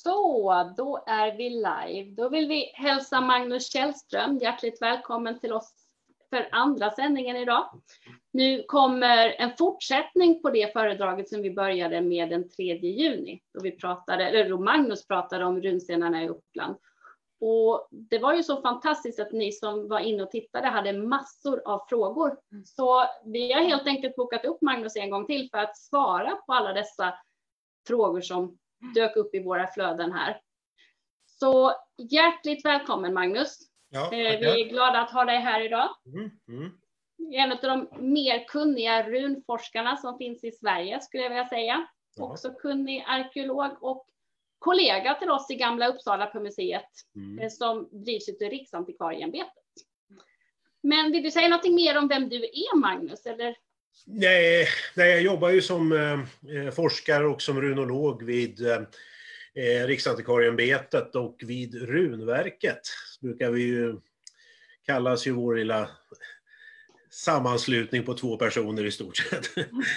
Så, då är vi live. Då vill vi hälsa Magnus Källström hjärtligt välkommen till oss för andra sändningen idag. Nu kommer en fortsättning på det föredraget som vi började med den 3 juni. Då Magnus pratade om runstenarna i Uppland. Och det var ju så fantastiskt att ni som var inne och tittade hade massor av frågor. Så vi har helt enkelt bokat upp Magnus en gång till för att svara på alla dessa frågor som dök upp i våra flöden här. Så hjärtligt välkommen Magnus. Ja, vi är glada att ha dig här idag. En av de mer kunniga runforskarna som finns i Sverige skulle jag vilja säga. Ja. Också kunnig arkeolog och kollega till oss i Gamla Uppsala på museet som drivs utav Riksantikvarieämbetet. Men vill du säga någonting mer om vem du är Magnus? Eller? Nej, jag jobbar ju som forskare och som runolog vid Riksantikvarieämbetet och vid Runverket. Brukar vi ju kallas ju vår lilla sammanslutning på 2 personer i stort sett.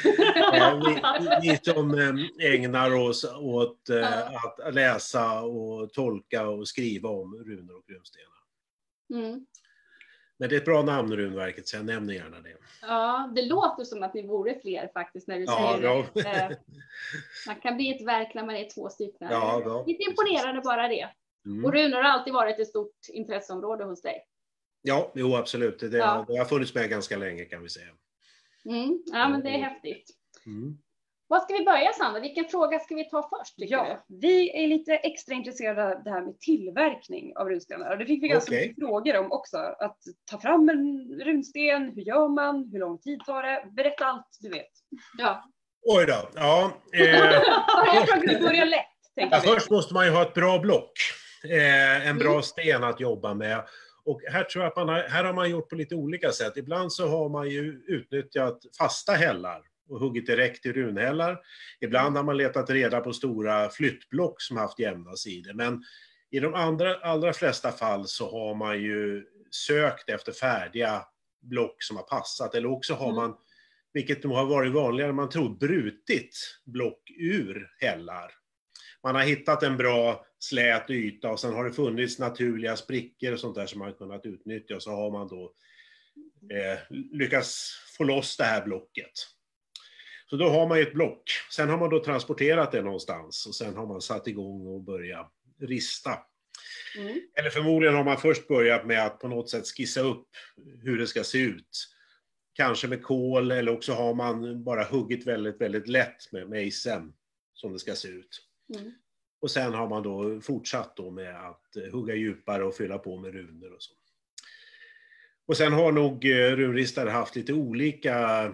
vi som ägnar oss åt att läsa och tolka och skriva om runor och runstenar. Men det är ett bra namn Runverket så jag nämner gärna det. Ja, det låter som att ni vore fler faktiskt när du säger det. Man kan bli ett verk när man är 2 stycken. Ja, lite imponerande bara det. Och runor har alltid varit ett stort intresseområde hos dig. Ja, jo, absolut. Det har funnits med ganska länge kan vi säga. Ja, men det är häftigt. Vad ska vi börja Sandra? Vilken fråga ska vi ta först? Vi är lite extra intresserade av det här med tillverkning av runstenar. Och det fick vi ganska mycket frågor om också. Att ta fram en runsten, hur gör man, hur lång tid tar det? Berätta allt du vet. Ja. Oj då, ja. Jag tror att det börjar lätt. Först måste man ju ha ett bra block. En bra sten att jobba med. Och här tror jag att här har man gjort på lite olika sätt. Ibland så har man ju utnyttjat fasta hällar och huggit direkt i runhällar. Ibland har man letat reda på stora flyttblock som haft jämna sidor. Men i de allra flesta fall så har man ju sökt efter färdiga block som har passat. Eller också har man, vilket nog har varit vanligare, man tror brutit block ur hällar. Man har hittat en bra slät yta och sen har det funnits naturliga sprickor och sånt där som man har kunnat utnyttja. Och så har man då lyckats få loss det här blocket. Så då har man ett block. Sen har man då transporterat det någonstans och sen har man satt igång och börjat rista. Eller förmodligen har man först börjat med att på något sätt skissa upp hur det ska se ut. Kanske med kol eller också har man bara huggit väldigt, väldigt lätt med mejseln som det ska se ut. Och sen har man då fortsatt då med att hugga djupare och fylla på med runor och så. Och sen har nog runristare haft lite olika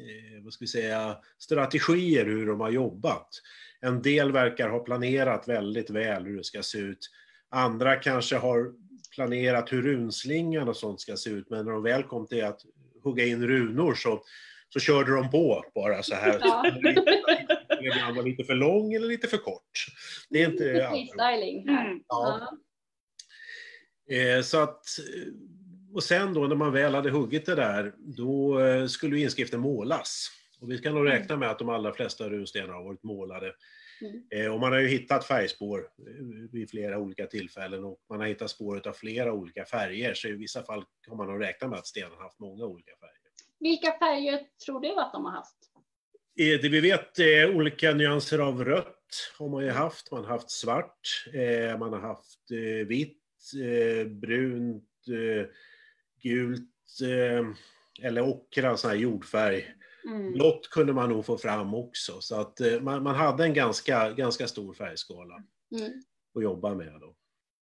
strategier hur de har jobbat. En del verkar ha planerat väldigt väl hur det ska se ut. Andra kanske har planerat hur runslingan och sånt ska se ut. Men när de väl kom till att hugga in runor så körde de på bara så här. Ibland var lite för lång eller lite för kort. Det är inte freestyling här. Så att, och sen då när man väl hade huggit det där, då skulle inskriften målas. Och vi kan nog räkna med att de allra flesta runstenar har varit målade. Och man har ju hittat färgspår vid flera olika tillfällen och man har hittat spår av flera olika färger. Så i vissa fall har man nog räknat med att stenen har haft många olika färger. Vilka färger tror du att de har haft? Det vi vet är olika nyanser av rött har man ju haft. Man har haft svart, man har haft vitt, brunt, gult eller ockra, sån här jordfärg. Blått kunde man nog få fram också. Så att man hade en ganska stor färgskala att jobba med då.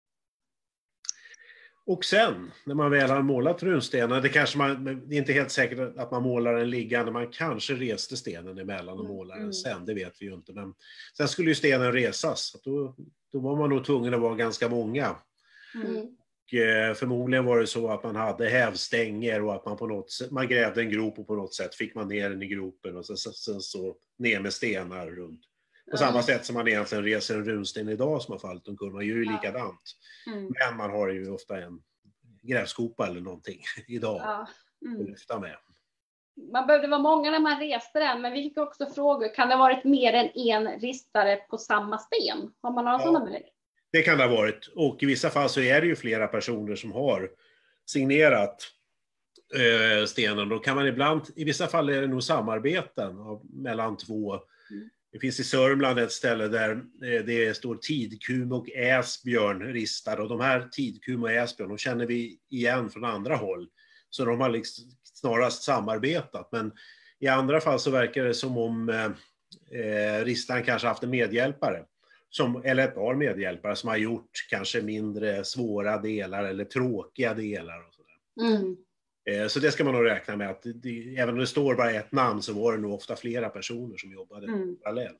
Och sen, när man väl har målat runstenar, det är inte helt säkert att man målar den liggande, man kanske reste stenen emellan och målar den sen, det vet vi ju inte. Men sen skulle ju stenen resas, då var man nog tvungen att vara ganska många. Och förmodligen var det så att man hade hävstänger och att man grävde en grop och på något sätt fick man ner den i gropen och sen så ner med stenar runt. På samma sätt som man egentligen reser en runsten idag som har fallit omkull, man gör ju likadant. Men man har ju ofta en grävskopa eller någonting idag att lyfta med. man behövde vara många när man reste den, men vi fick också frågor, kan det ha varit mer än en ristare på samma sten? Har man några sådana belägg? Det kan det ha varit, och i vissa fall så är det ju flera personer som har signerat stenen. Då kan man ibland, i vissa fall är det nog samarbeten mellan två. Det finns i Sörmland ett ställe där det står Tidkum och Äsbjörn ristade, och de här Tidkum och Äsbjörn, de känner vi igen från andra håll. Så de har liksom snarast samarbetat, men i andra fall så verkar det som om ristaren kanske haft en medhjälpare. Eller ett par medhjälpare som har gjort kanske mindre svåra delar eller tråkiga delar. Och sådär. Så det ska man nog räkna med, att även om det står bara ett namn så var det nog ofta flera personer som jobbade parallellt.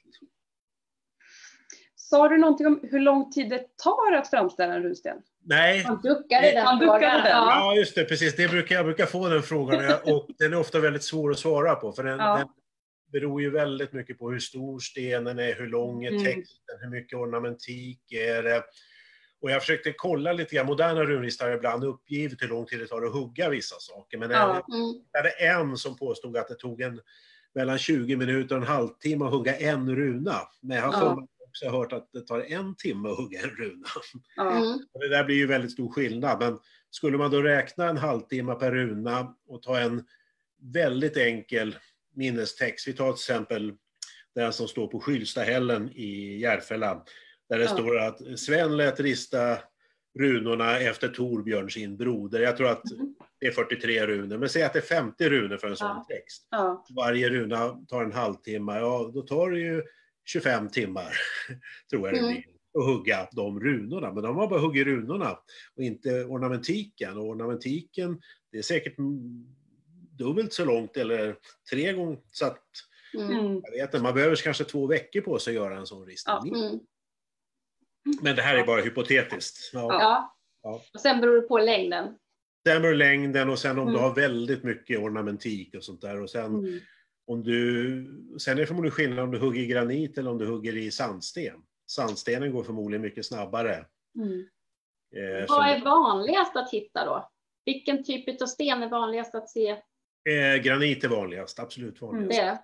Sa du någonting om hur lång tid det tar att framställa en runsten? Nej. Han duckade den. Ja, just det, precis. Jag brukar få den frågan, och den är ofta väldigt svår att svara på, för den beror ju väldigt mycket på hur stor stenen är, hur lång är texten, hur mycket ornamentik är det. Och jag försökte kolla lite grann, moderna runristar ibland uppgivet hur lång tid det tar att hugga vissa saker. Men jag hade en som påstod att det tog mellan 20 minuter och en halvtimme att hugga en runa. Men jag har också hört att det tar 1 timme att hugga en runa. Och det där blir ju väldigt stor skillnad. Men skulle man då räkna en halvtimme per runa och ta en väldigt enkel minnestext. Vi tar till exempel den som står på Skylstahällen i Järfälla. Där det står att Sven lät rista runorna efter Torbjörn sin broder. Jag tror att det är 43 runor. Men säg att det är 50 runor för en sån text. Varje runa tar en halvtimme. Ja, då tar det ju 25 timmar, tror jag det blir, att hugga de runorna. Men de har bara huggit runorna och inte ornamentiken. Och ornamentiken, det är säkert dubbelt så långt eller 3 gånger. Så att, jag vet inte, man behöver kanske 2 veckor på sig att göra en sån ristning. Men det här är bara hypotetiskt. Och sen beror det på längden. Sen beror längden, och sen om du har väldigt mycket ornamentik och sånt där. Och sen sen är det förmodligen skillnad om du hugger i granit eller om du hugger i sandsten. Sandstenen går förmodligen mycket snabbare. Vad är vanligast att hitta då? Vilken typ av sten är vanligast att se? Granit är vanligast, absolut vanligast. Det?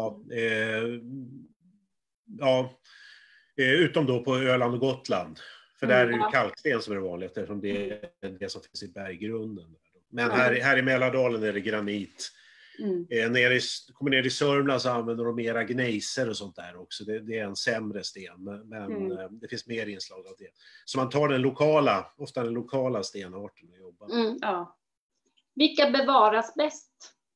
Utom då på Öland och Gotland. För där är det kalksten som är det vanligast, eftersom det är det som finns i berggrunden. Men här i Mälardalen är det granit. Kommer ner i Sörmland så använder de mera gneiser och sånt där också. Det är en sämre sten, men det finns mer inslag av det. Så man tar ofta den lokala stenarten och jobbar. Vilka bevaras bäst?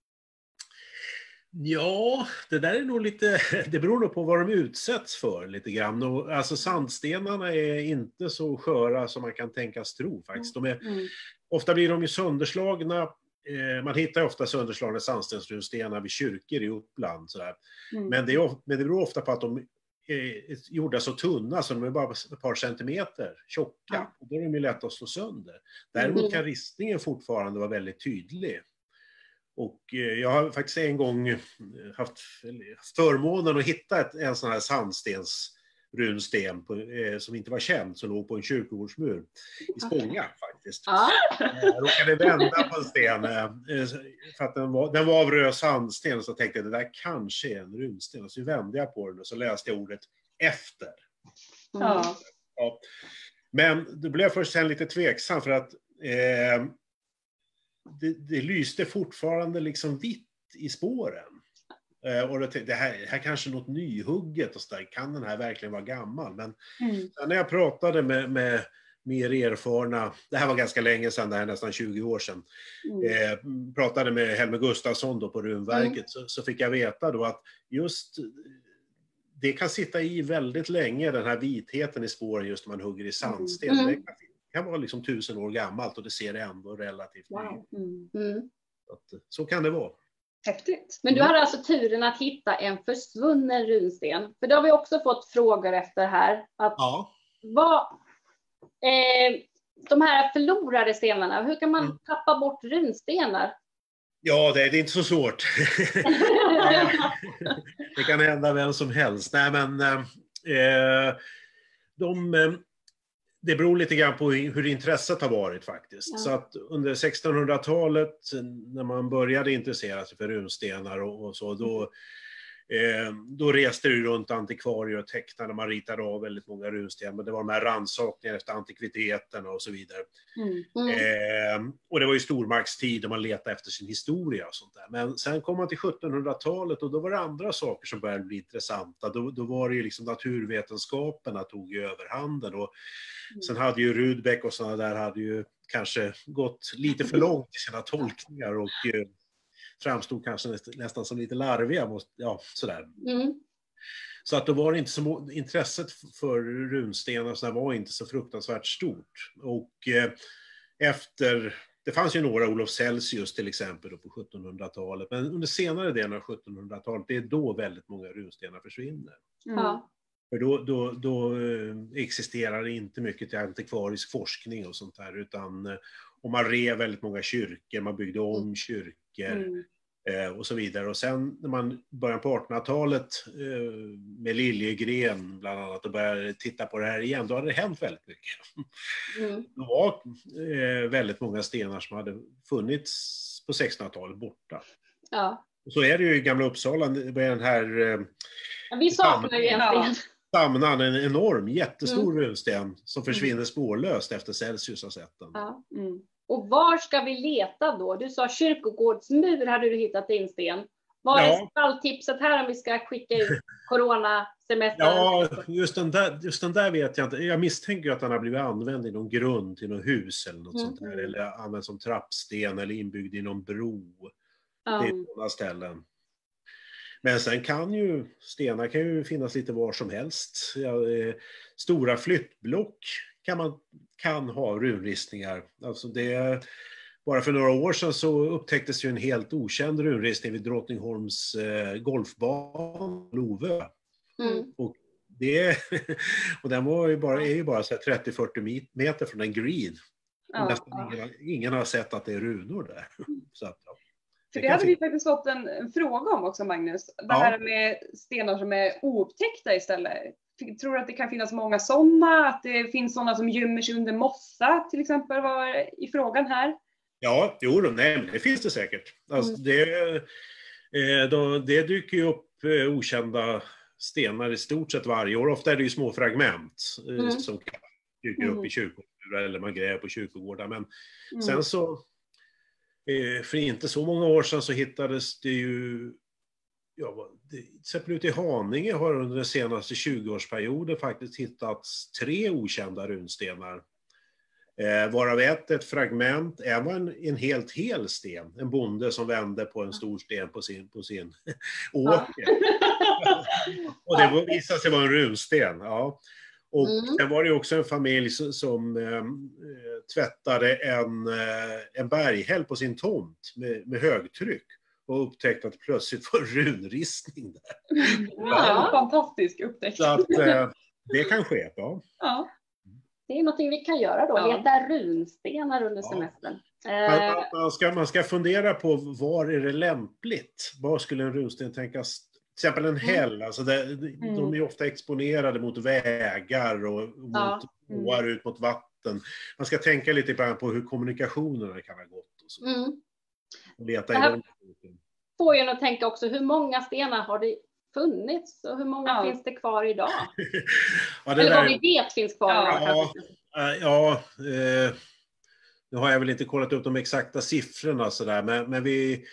Ja, det där är nog lite, det beror nog på vad de utsätts för lite grann. Och, alltså sandstenarna är inte så sköra som man kan tänkas tro faktiskt. Ofta blir de ju sönderslagna. Man hittar ju ofta sönderslagna sandstensrunstenar vid kyrkor i Uppland. Sådär. Men det beror ofta på att de är gjorda så tunna så de är bara ett par centimeter tjocka. Och då är de ju lätt att slå sönder. Däremot kan ristningen fortfarande vara väldigt tydlig. Och jag har faktiskt en gång haft förmånen att hitta en sån här sandstensrunsten som inte var känd, som låg på en kyrkogårdsmur i Spånga faktiskt. Jag råkade vända på en sten för att den var av röd sandsten, så tänkte jag det där kanske är en runsten. Och så vände jag på den och så läste jag ordet efter. Men då blev jag först sen lite tveksam för att det lyste fortfarande liksom vitt i spåren. Och det här kanske är något nyhugget och så där. Kan den här verkligen vara gammal? Men när jag pratade med mer erfarna, det här var ganska länge sedan, det här nästan 20 år sedan, pratade med Helmer Gustafsson då på Runverket, så fick jag veta då att just det kan sitta i väldigt länge, den här vitheten i spåren, just när man hugger i sandsten. Det kan vara liksom 1000 år gammalt och det ser ändå relativt nytt. Så kan det vara. Häftigt. Men du hade alltså turen att hitta en försvunnen runsten. För det har vi också fått frågor efter här. Att de här förlorade stenarna, hur kan man tappa bort runstenar? Ja, det är inte så svårt. Det kan hända vem som helst. Nej, men det beror lite grann på hur intresset har varit faktiskt. Ja. Så att under 1600-talet, när man började intressera sig för runstenar och så, då reste det runt antikvarier och tecknare. Man ritade av väldigt många runstenar. Men det var de här rannsakningarna efter antikviteterna och så vidare. Och det var ju stormaktstid och man letade efter sin historia och sånt där. Men sen kom man till 1700-talet och då var det andra saker som började bli intressanta. Då var det ju liksom naturvetenskaperna tog ju överhanden. Och sen hade ju Rudbeck och sådana där hade ju kanske gått lite för långt i sina tolkningar och framstod kanske nästan som lite larviga. Ja, sådär. Så att då var det inte så, intresset för runstenar så var inte så fruktansvärt stort. Och det fanns ju några, Olof Celsius till exempel då på 1700-talet, men under senare delen av 1700-talet, det är då väldigt många runstenar försvinner. För då existerar det inte mycket till antikvarisk forskning och sånt där, utan och man rev väldigt många kyrkor, man byggde om kyrkor och så vidare. Och sen när man började på 1800-talet med Liljegren bland annat och började titta på det här igen, då hade det hänt väldigt mycket. Det var väldigt många stenar som hade funnits på 1600-talet borta. Ja. Och så är det ju i Gamla Uppsala med den här vi saknar ju en sten. Samnan, en enorm, jättestor runsten som försvinner spårlöst efter Celsius har sett den. Ja. Och var ska vi leta då? Du sa kyrkogårdsmur hade du hittat in sten. Vad är stalltipset här om vi ska skicka ut coronasemestern? Ja, just den där vet jag inte. Jag misstänker att den har blivit använd i någon grund till något hus eller något sånt där. Eller använd som trappsten eller inbyggd i någon bro. Det är sådana ställen. Men sen stenar kan ju finnas lite var som helst. Stora flyttblock kan ha runristningar. Alltså bara för några år sedan så upptäcktes ju en helt okänd runristning vid Drottningholms golfbana, Lovö. Och den är ju bara så 30-40 meter från en green. Ingen har sett att det är runor där. Så att, För det hade vi faktiskt fått en fråga om också, Magnus. Det här med stenar som är oupptäckta istället. Tror du att det kan finnas många sådana? Att det finns sådana som gömmer sig under mossa till exempel var i frågan här? Ja, det finns det säkert. Alltså, det dyker ju upp okända stenar i stort sett varje år. Ofta är det ju små fragment som dyker upp i kyrkogårdar eller man gräver på kyrkogårdar. Men sen så för inte så många år sedan så hittades det ju, till exempel ute i Haninge har under den senaste 20-årsperioden faktiskt hittats 3 okända runstenar. Varav ett fragment, även en helt hel sten, en bonde som vände på en stor sten på sin åker. Och det visade sig vara en runsten, ja. Och sen var det också en familj som tvättade en berghäll på sin tomt med högtryck och upptäckte att det plötsligt var runristning där. Ja, fantastisk upptäckt. Så att det kan ske, ja. Det är någonting vi kan göra då, leta runstenar under semestern. Man ska fundera på var är det lämpligt? Var skulle en runsten tänkas? Till exempel en häll, alltså de är ofta exponerade mot vägar och mot åar ut mot vatten. Man ska tänka lite på hur kommunikationerna kan ha gått. Och så. Och leta i dem. Får jag nog tänka också, hur många stenar har det funnits och hur många finns det kvar idag? Eller vad vi vet finns kvar idag. Nu har jag väl inte kollat upp de exakta siffrorna sådär, men vi...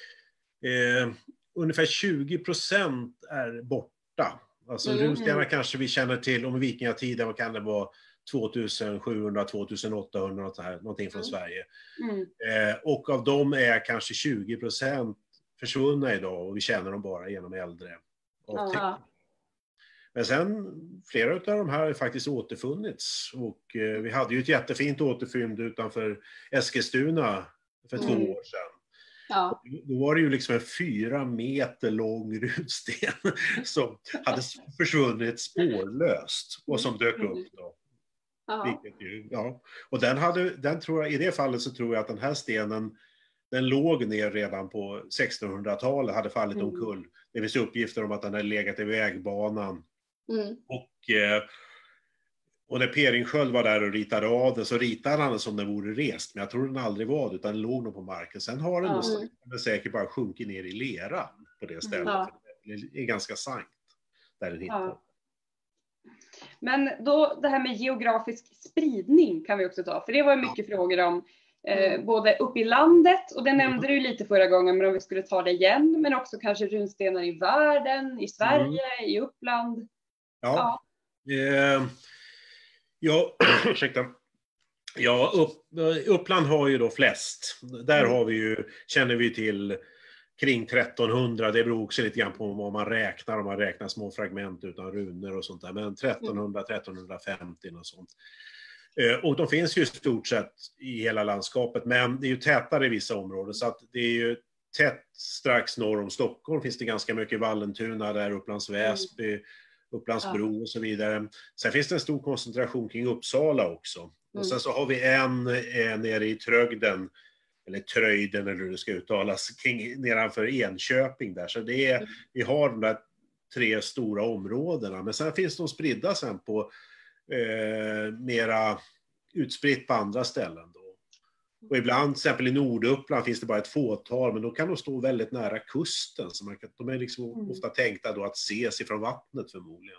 ungefär 20% är borta. Alltså runstenar kanske vi känner till om vikingatiden, vad kan det vara 2700, 2800 någonting från Sverige. Och av dem är kanske 20% försvunna idag och vi känner dem bara genom äldre avtäckningar. Men sen flera av de här har faktiskt återfunnits och vi hade ju ett jättefint återfynd utanför Eskilstuna för 2 år sedan. Då var det ju liksom en 4 meter lång runsten som hade försvunnit spårlöst och som dök upp då. Och den tror jag, i det fallet så tror jag att den här stenen den låg ner redan på 1600-talet, hade fallit omkull. Det finns uppgifter om att den hade legat i vägbanan. Och när Peringsköld var där och ritade av den så ritade han den som den vore rest. Men jag tror den aldrig var det, utan den låg nog på marken. Sen har den då säkert bara sjunkit ner i leran på det stället. Ja. Det är ganska sankt där den hittar. Ja. Men då det här med geografisk spridning kan vi också ta. För det var mycket frågor om både upp i landet, och det nämnde du lite förra gången, men om vi skulle ta det igen. Men också kanske runstenar i världen, i Sverige, i Uppland. Ja. Ursäkta. Ja, Uppland har ju då flest. Där har vi ju, känner vi till kring 1300. Det beror också lite grann på vad man räknar. Om man räknar små fragment utan runor och sånt där. Men 1300-1350 och sånt. Och de finns ju i stort sett i hela landskapet. Men det är ju tätare i vissa områden. Så att det är ju tätt strax norr om Stockholm. Finns det ganska mycket Vallentuna där, Upplands Väsby, Upplandsbro och så vidare. Sen finns det en stor koncentration kring Uppsala också. Och sen så har vi en nere i Trögden, eller Tröjden eller hur det ska uttalas, kring, nedanför Enköping där. Så det är, vi har de där 3 stora områdena. Men sen finns de spridda sen på mera utspritt på andra ställen då. Och ibland, till exempel i Norduppland, finns det bara ett fåtal, men då kan de stå väldigt nära kusten. Så de är liksom ofta tänkta då att ses ifrån vattnet förmodligen.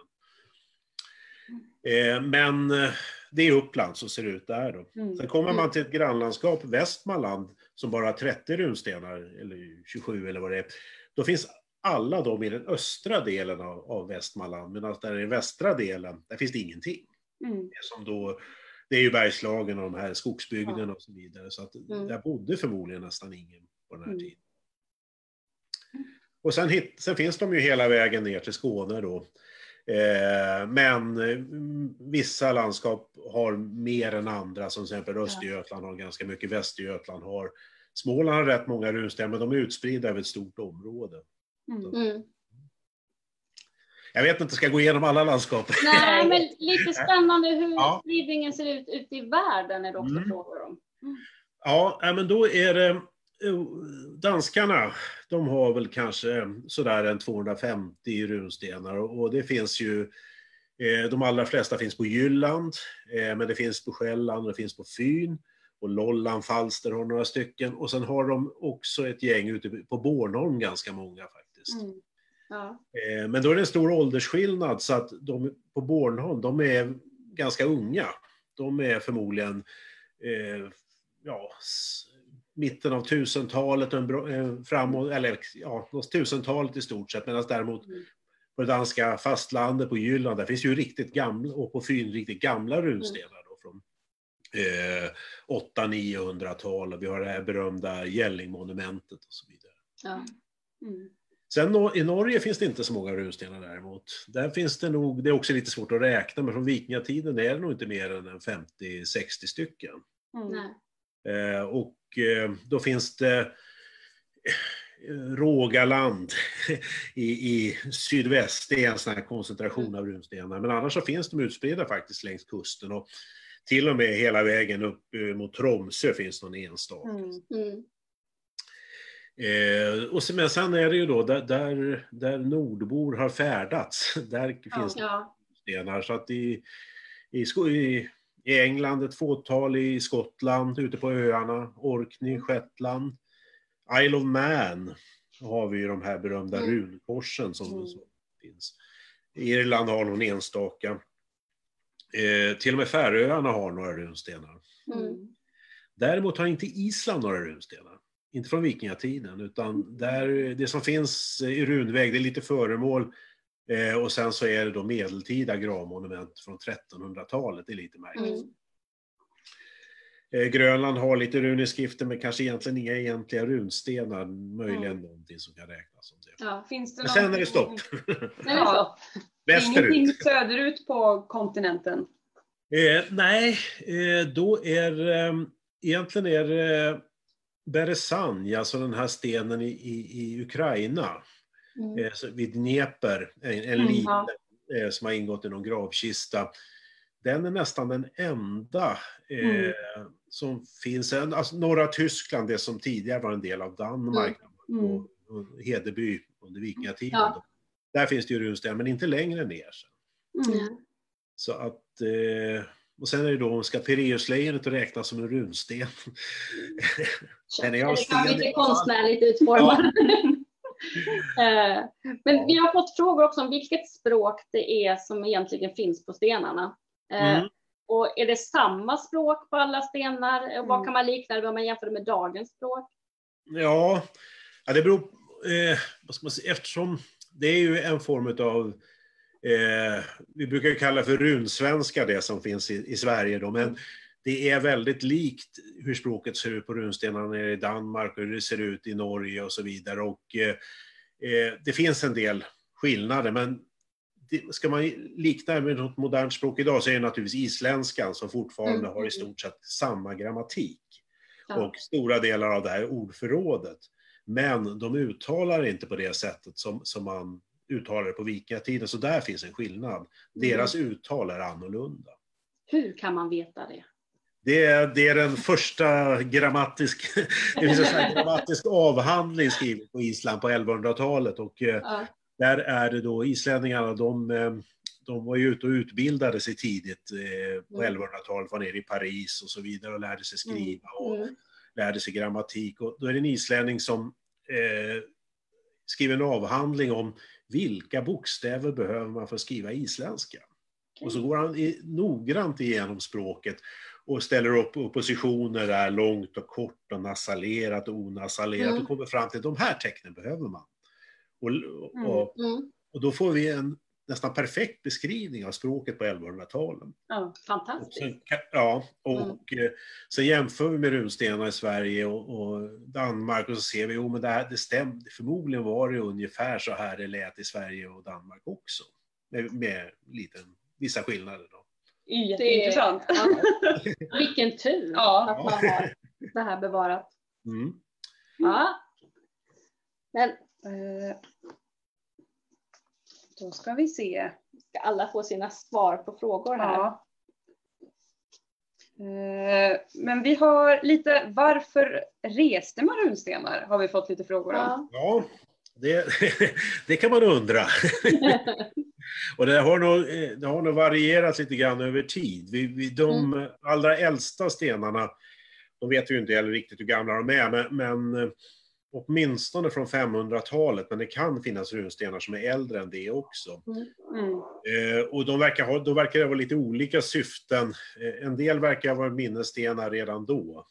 Men det är Uppland som ser ut där då. Sen kommer man till ett grannlandskap, Västmanland, som bara har 30 runstenar, eller 27 eller vad det är. Då finns alla de i den östra delen av Västmanland, men där i den västra delen, där finns det ingenting. Det är ju Bergslagen och de här skogsbygderna och så vidare. Så att där bodde förmodligen nästan ingen på den här tiden. Och sen finns de ju hela vägen ner till Skåne då. Men vissa landskap har mer än andra. Som till exempel Östergötland har ganska mycket, Västergötland har. Småland har rätt många runstenar, men de är utspridda över ett stort område. Jag vet inte, ska jag gå igenom alla landskap? Nej, men lite spännande hur spridningen ser ut ute i världen är det också frågor om. Ja, men då är det danskarna, de har väl kanske sådär en 250 runstenar och det finns ju, de allra flesta finns på Jylland, men det finns på Själland, det finns på Fyn och Lolland, Falster har några stycken och sen har de också ett gäng ute på Bornholm, ganska många faktiskt. Men då är det en stor åldersskillnad så att de på Bornholm, de är ganska unga. De är förmodligen mitten av 1000-talet framåt, eller något 1000-talet i stort sett, medan däremot på det danska fastlandet på Jylland, där finns ju riktigt gamla, och på Fyn riktigt gamla runstenar då från 800-900-tal, och vi har det här berömda Gällingmonumentet och så vidare. Sen i Norge finns det inte så många runstenar däremot. Där finns det nog, det är också lite svårt att räkna, men från vikingatiden är det nog inte mer än 50-60 stycken. Och då finns det Rogaland i sydväst, det är en sån här koncentration av runstenar. Men annars så finns de utspridda faktiskt längs kusten och till och med hela vägen upp mot Tromsö finns någon enstaka. Och sen är det ju då där nordbor har färdats, där finns det stenar. Så att i England ett fåtal, i Skottland, ute på öarna, Orkney, Shetland, Isle of Man har vi ju de här berömda runkorsen som finns. Irland har någon enstaka. Till och med Färöarna har några runstenar. Däremot har inte Island några runstenar. Inte från vikingatiden, utan det som finns i runväg, det är lite föremål och sen så är det då medeltida gravmonument från 1300-talet, det är lite märkligt. Grönland har lite runeskrifter men kanske egentligen inga egentliga runstenar, möjligen någonting som kan räknas som det. Finns det men sen är det stopp. Västerut. Ingenting söderut på kontinenten? Nej, då egentligen är det Berezanj, alltså den här stenen i Ukraina, vid Dnepr, en liten som har ingått i någon gravkista. Den är nästan den enda som finns. Alltså, norra Tyskland, det som tidigare var en del av Danmark, och Hedeby under vikingatiden. Där finns det ju runstenar, men inte längre ner. Så att, och sen är det då, ska Pireuslejonet räknas som en runsten? Den är av sten, lite konstnärligt utformad. Ja. Men vi har fått frågor också om vilket språk det är som egentligen finns på stenarna. Och är det samma språk på alla stenar? Vad kan man likna det om man jämför det med dagens språk? Ja, det beror vad ska man säga, eftersom det är ju en form av vi brukar kalla för runsvenska det som finns i Sverige då, men det är väldigt likt hur språket ser ut på runstenarna i Danmark och hur det ser ut i Norge och så vidare, och det finns en del skillnader, men ska man likna med något modernt språk idag så är det naturligtvis isländskan som fortfarande har i stort sett samma grammatik och stora delar av det här ordförrådet. Men de uttalar inte på det sättet som man uttalar det på vikingatiden, så där finns en skillnad. Deras uttal är annorlunda. Hur kan man veta det? Det är den första grammatisk avhandling skriven på Island på 1100-talet, och där är det då islänningarna, de var ju ute och utbildade sig tidigt på 1100-talet, var nere i Paris och så vidare och lärde sig skriva och lärde sig grammatik, och då är det en islänning som skriver en avhandling om vilka bokstäver behöver man för att skriva isländska. Och så går han noggrant igenom språket och ställer upp oppositioner där, långt och kort och nasalerat och onasalerat, och kommer fram till att de här tecknen behöver man. Och då får vi en nästan perfekt beskrivning av språket på 1100-talet. Ja, fantastiskt. Så jämför vi med runstenar i Sverige och Danmark, och så ser vi, men det stämde. Förmodligen var det ungefär så här det lät i Sverige och Danmark också. Med vissa skillnader då. Jätteintressant. Vilken tur att man har det här bevarat. Ja. Men då ska vi se. Ska alla få sina svar på frågor här? Ja. Men vi har lite, varför reste man runstenar? Har vi fått lite frågor om. Ja, det kan man undra. Och det har nog varierat lite grann över tid. De allra äldsta stenarna, de vet vi ju inte heller riktigt hur gamla de är, men åtminstone från 500-talet, men det kan finnas runstenar som är äldre än det också. Och de verkar det vara lite olika syften. En del verkar vara minnesstenar redan då.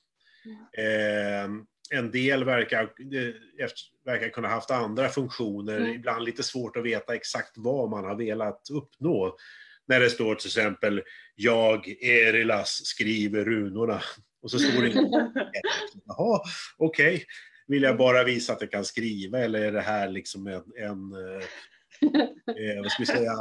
En del verkar kunna ha haft andra funktioner, ibland lite svårt att veta exakt vad man har velat uppnå. När det står till exempel, jag, Erilas, skriver runorna. Och så står det jaha, okej. Vill jag bara visa att jag kan skriva, eller är det här liksom vad ska vi säga,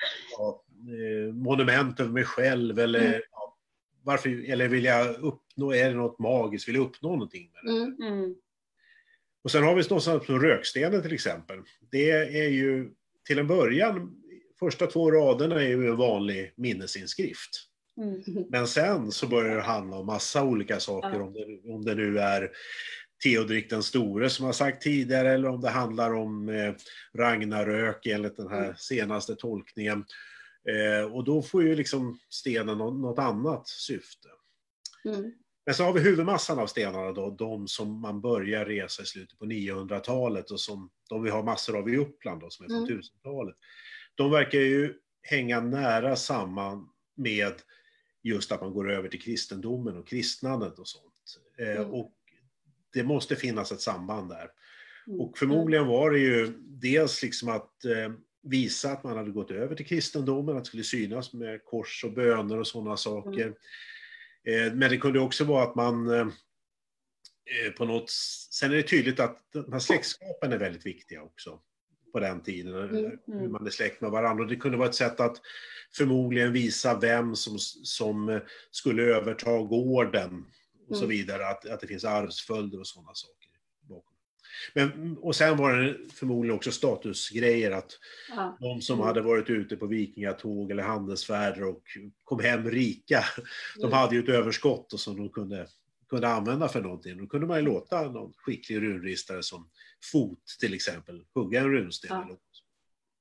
monument över mig själv, eller varför, eller vill jag uppnå, är det något magiskt, vill jag uppnå någonting med det? Och sen har vi något som rökstenen till exempel. Det är ju till en början, första 2 raderna är ju en vanlig minnesinskrift. Men sen så börjar det handla om massa olika saker, om det nu är Theodrik den store som har sagt tidigare, eller om det handlar om Ragnarök enligt den här senaste tolkningen. Och då får ju liksom stenen något annat syfte. Men så har vi huvudmassan av stenarna då, de som man börjar resa i slutet på 900-talet och som de vi har massor av i Uppland då, som är från 1000-talet. De verkar ju hänga nära samman med just att man går över till kristendomen och kristnandet och sånt. Och det måste finnas ett samband där. Och förmodligen var det ju dels liksom att visa att man hade gått över till kristendomen, att det skulle synas med kors och böner och sådana saker. Men det kunde också vara att man på något... Sen är det tydligt att de här släktskapen är väldigt viktiga också på den tiden. Hur man är släkt med varandra. Och det kunde vara ett sätt att förmodligen visa vem som skulle överta gården och så vidare. Att det finns arvsföljder och sådana saker bakom. Och sen var det förmodligen också statusgrejer, att de som hade varit ute på vikingatåg eller handelsfärder och kom hem rika, de hade ju ett överskott och som de kunde använda för någonting. Då kunde man ju låta någon skicklig runristare som Fot till exempel hugga en runsten.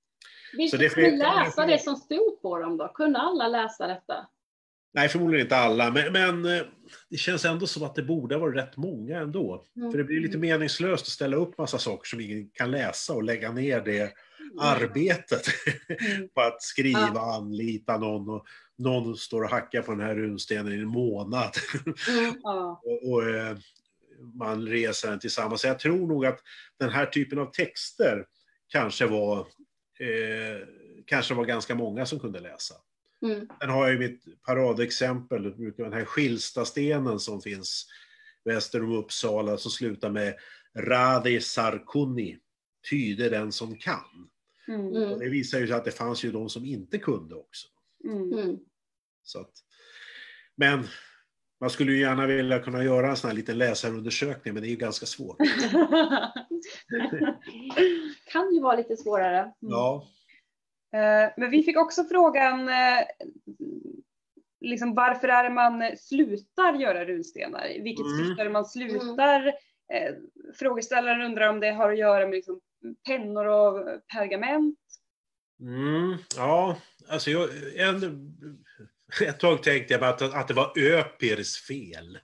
Vilka kunde läsa det som stod på dem då? Kunde alla läsa detta? Nej, förmodligen inte alla, men det känns ändå som att det borde vara rätt många ändå. För det blir lite meningslöst att ställa upp massa saker som ingen kan läsa och lägga ner det arbetet på att skriva, anlita någon, och någon står och hackar på den här runstenen i en månad. och man reser den tillsammans. Så jag tror nog att den här typen av texter kanske var ganska många som kunde läsa. Den har jag ju mitt paradexempel, den här Skilstastenen som finns väster om Uppsala, som slutar med Radi Sarkuni, tyder den som kan. Och det visar ju att det fanns ju de som inte kunde också. Så att, men man skulle ju gärna vilja kunna göra en sån här liten läsarundersökning, men det är ju ganska svårt. Kan ju vara lite svårare. Ja. Men vi fick också frågan liksom, varför är det man slutar göra runstenar? I vilket syfte är det man slutar? Frågeställaren undrar om det har att göra med liksom, pennor och pergament. Ja, alltså ett tag tänkte jag bara att det var Öpirs fel.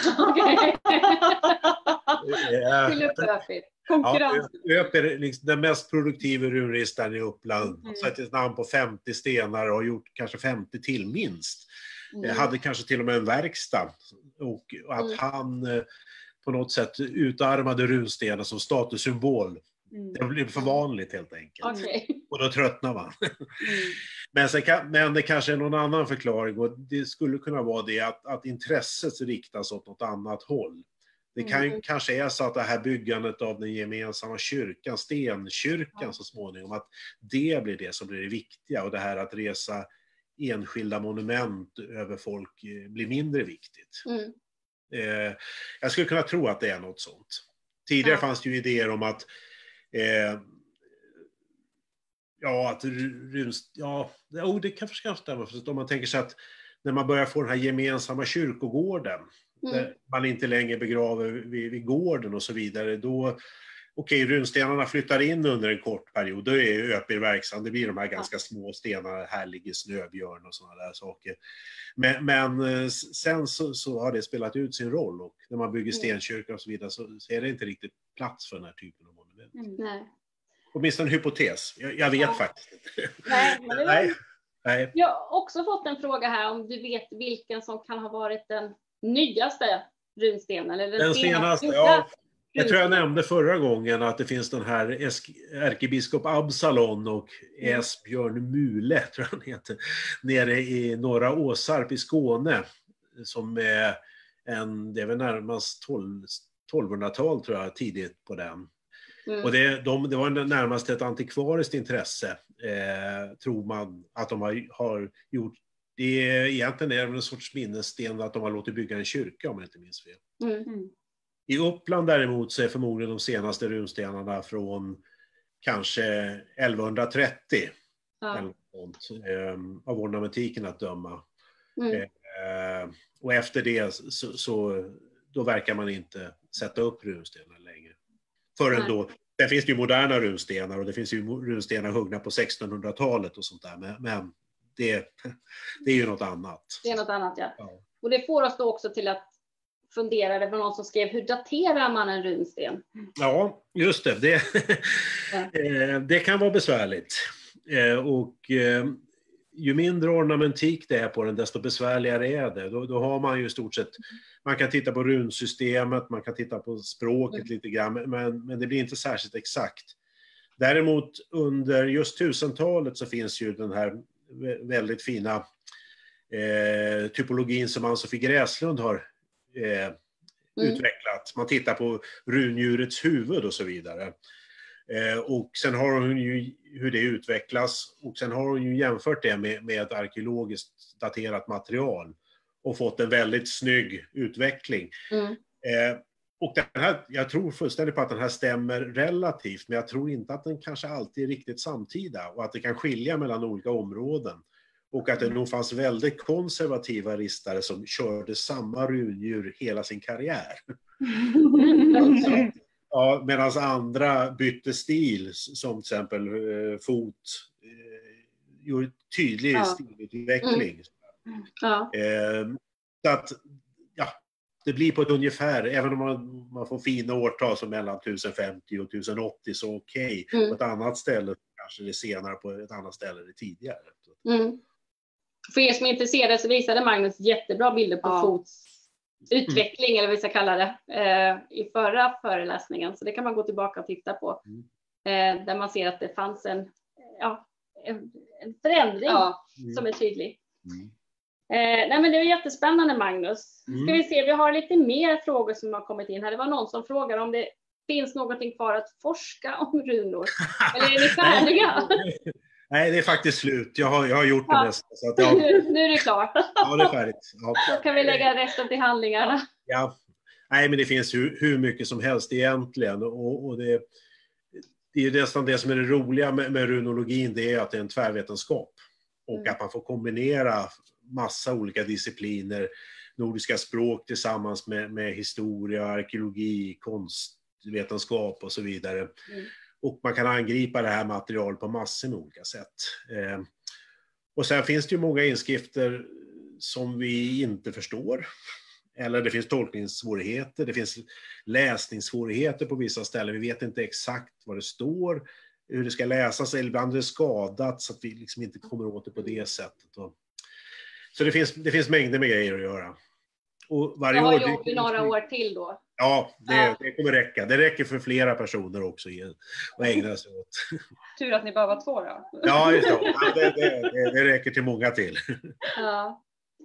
Konkurrens. Öper, liksom, den mest produktiva runristaren i Uppland. Han satt ett namn på 50 stenar och har gjort kanske 50 till minst. Hade kanske till och med en verkstad. Och att han på något sätt utarmade runstenar som statussymbol. Det blev för vanligt helt enkelt. Och då tröttnar man. Men det kanske är någon annan förklaring. Och det skulle kunna vara det att intresset riktas åt något annat håll. Det kanske är så att det här byggandet av den gemensamma kyrkan, stenkyrkan så småningom, att det blir det som blir det viktiga. Och det här att resa enskilda monument över folk blir mindre viktigt. Jag skulle kunna tro att det är något sånt. Tidigare fanns det ju idéer om att det kanske ska stämma. För om man tänker sig att när man börjar få den här gemensamma kyrkogården, där man inte längre begraver vid gården och så vidare, då runstenarna flyttar in under en kort period, då är Öpir verksam. Det blir de här ganska små stenarna, här ligger snöbjörn och sådana där saker. Men sen så har det spelat ut sin roll, och när man bygger stenkyrkor och så vidare så är det inte riktigt plats för den här typen av monument. Nej. Åtminstone en hypotes. Jag vet faktiskt inte. Nej. Jag har också fått en fråga här om du vet vilken som kan ha varit den nyaste runstenen. Eller den senaste, ja. Jag tror jag nämnde förra gången att det finns den här ärkebiskop Absalon och Esbjörn Mule, tror jag han heter, nere i norra Åsarp i Skåne, som är det är väl närmast 1200-tal tror jag, tidigt på den. Och det var närmast ett antikvariskt intresse, tror man att de har gjort. Det är egentligen en sorts minnessten att de har låtit bygga en kyrka, om jag inte minns fel. I Uppland däremot så är förmodligen de senaste runstenarna från kanske 1130 av ornamentiken att döma. Och efter det så då verkar man inte sätta upp runstenar längre. Förrän då, det finns ju moderna runstenar och det finns ju runstenar huggna på 1600-talet och sånt där, men det är ju något annat. Det är något annat, ja. Och det får oss då också till att fundera, det var någon som skrev, hur daterar man en runsten? Ja, just det. Det kan vara besvärligt. Och ju mindre ornamentik det är på den, desto besvärligare är det. Då har man ju i stort sett, man kan titta på runsystemet, man kan titta på språket lite grann, men det blir inte särskilt exakt. Däremot under just 1000-talet så finns ju den här väldigt fina typologin som Ann-Sofie Gräslund har utvecklat. Man tittar på rundjurets huvud och så vidare. Och sen har hon ju hur det utvecklas, och sen har hon ju jämfört det med arkeologiskt daterat material och fått en väldigt snygg utveckling. Och den här, jag tror fullständigt på att den här stämmer relativt, men jag tror inte att den kanske alltid är riktigt samtida, och att det kan skilja mellan olika områden. Och att det nog fanns väldigt konservativa ristare som körde samma rundjur hela sin karriär. Ja, medan andra bytte stil, som till exempel Fot gjort tydlig stilutveckling. Ja. Så att, ja, det blir på ett ungefär, även om man får fina årtal som mellan 1050 och 1080 så okej. På ett annat ställe kanske det är senare, på ett annat ställe det tidigare. För er som är intresserade så visade Magnus jättebra bilder på fots utveckling, eller vad vi ska kalla det, i förra föreläsningen. Så det kan man gå tillbaka och titta på. Där man ser att det fanns en förändring som är tydlig. Nej, men det är jättespännande, Magnus. Ska vi se, vi har lite mer frågor som har kommit in här. Det var någon som frågar om det finns någonting kvar att forska om runor. Eller är ni färdiga? Nej, det är faktiskt slut. Jag har gjort det mesta. Så att nu är det klart. Ja, det är färdigt. Ja. Då kan vi lägga resten till handlingarna. Ja. Nej, men det finns hur mycket som helst egentligen. Och det är nästan det som är det roliga med runologin, det är att det är en tvärvetenskap. Och att man får kombinera massa olika discipliner, nordiska språk tillsammans med historia, arkeologi, konstvetenskap och så vidare. Och man kan angripa det här materialet på massor med olika sätt. Och sen finns det ju många inskrifter som vi inte förstår. Eller det finns tolkningssvårigheter, det finns läsningssvårigheter på vissa ställen. Vi vet inte exakt vad det står, hur det ska läsas, eller ibland är det skadat så att vi liksom inte kommer åt det på det sättet. Så det finns mängder med grejer att göra. Och varje år jobbar vi några år till då. Ja, det kommer räcka. Det räcker för flera personer också att ägna sig åt. Tur att ni bara var 2 då. Ja, just det. Det räcker till många till. Ja.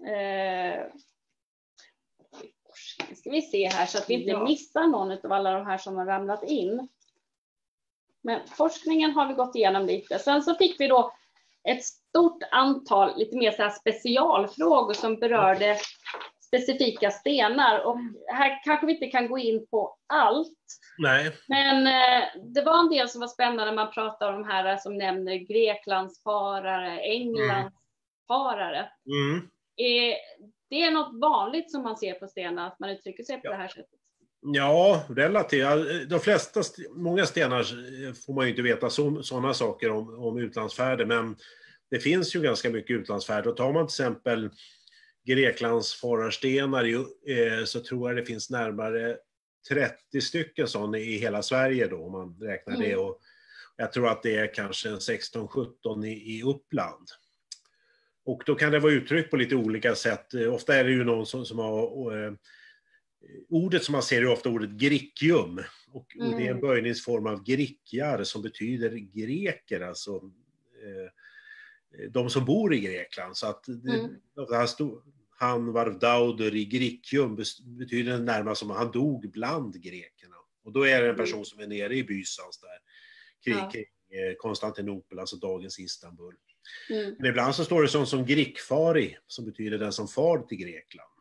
Ska vi se här så att vi inte missar någon av alla de här som har ramlat in. Men forskningen har vi gått igenom lite. Sen så fick vi då ett stort antal lite mer så här specialfrågor som berörde specifika stenar. Och här kanske vi inte kan gå in på allt. Nej. Men det var en del som var spännande. Man pratar om de här som nämner Greklands farare, Englands farare. Det är något vanligt som man ser på stenar, att man uttrycker sig på det här sättet. Ja, relativt. Många stenar får man ju inte veta sådana saker om utlandsfärder, men det finns ju ganska mycket utlandsfärder. Och tar man till exempel Greklands fararstenar så tror jag det finns närmare 30 stycken sådana i hela Sverige då, om man räknar det. Och jag tror att det är kanske 16-17 i Uppland. Och då kan det vara uttryckt på lite olika sätt. Ofta är det ju någon som har... ordet som man ser är ofta ordet grikium. Och det är en böjningsform av grikjar som betyder greker. Alltså de som bor i Grekland. Så att det här han var dauder i grikium betyder närmast som att han dog bland grekerna. Och då är det en person som är nere i Bysans där. Kring Konstantinopel, alltså dagens Istanbul. Men ibland så står det sånt som grikfari, som betyder den som far till Grekland.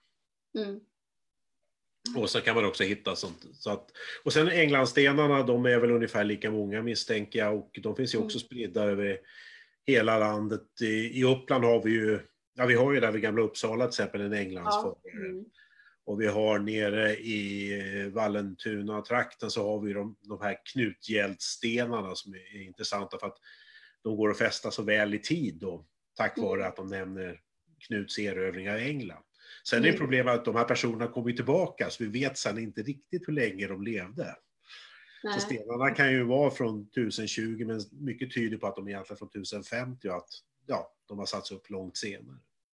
Och så kan man också hitta sånt. Och sen Englandsstenarna, de är väl ungefär lika många misstänker jag. Och de finns ju också spridda över hela landet. I Uppland har vi ju, vi har ju där vid Gamla Uppsala till exempel en Englandsfarare. Och vi har nere i Vallentuna-trakten så har vi de här knutgäldsstenarna som är intressanta för att de går att fästa så väl i tid då, tack vare att de nämner Knuts erövringar i England. Sen är det problemet att de här personerna kommer tillbaka, så vi vet sedan inte riktigt hur länge de levde. Nej. Så stenarna kan ju vara från 1020, men mycket tyder på att de är egentligen från 1050 och att de har satts upp långt senare.